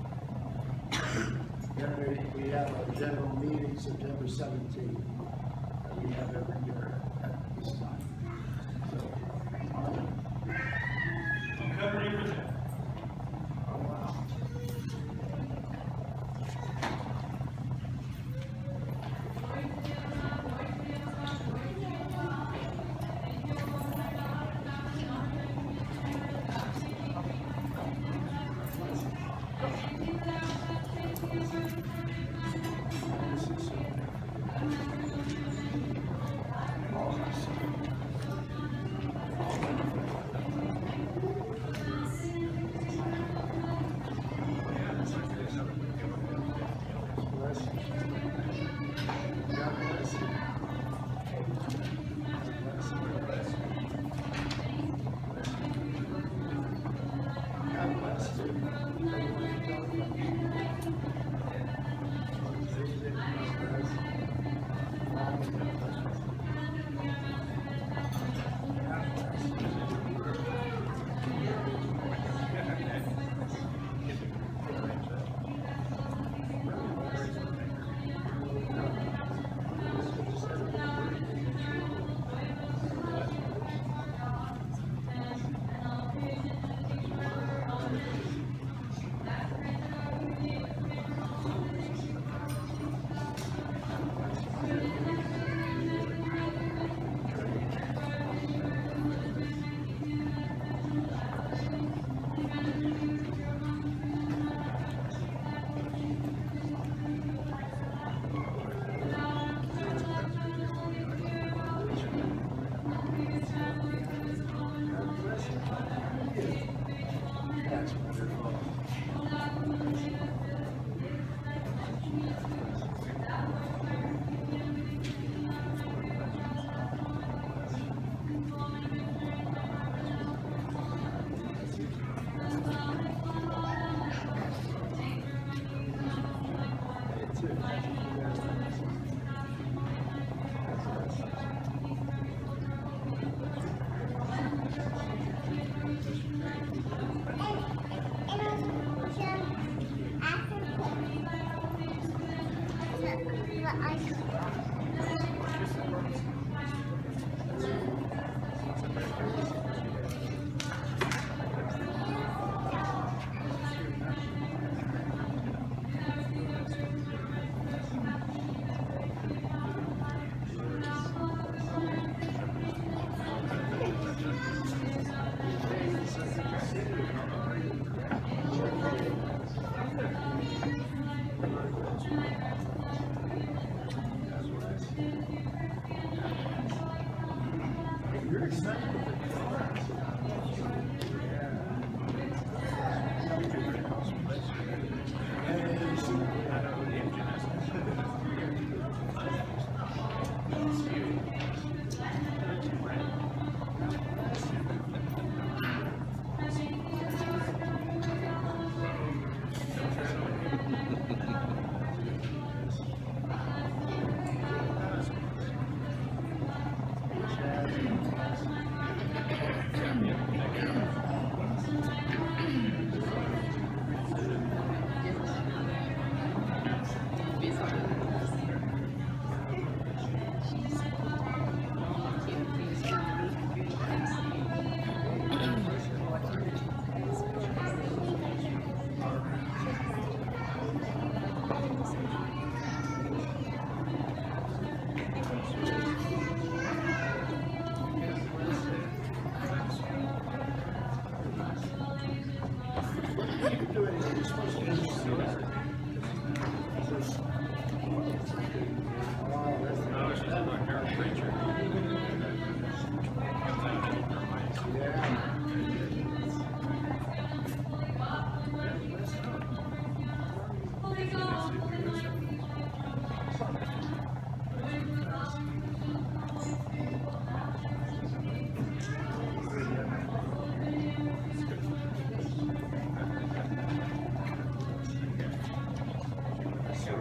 then we, we have our general meeting September seventeenth that we have every year at this time. So, I'm covering everything. oh wow. Bless you. God bless you. God bless you. That's wonderful. It's a-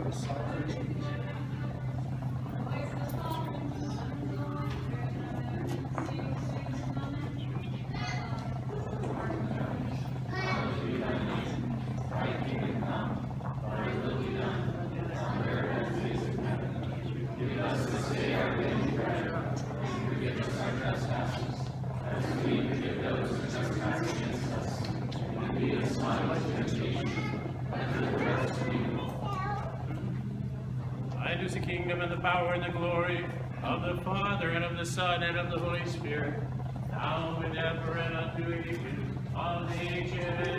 Thine is the kingdom and the power and the glory of the Father and of the Son and of the Holy Spirit, now and ever and unto ages of ages.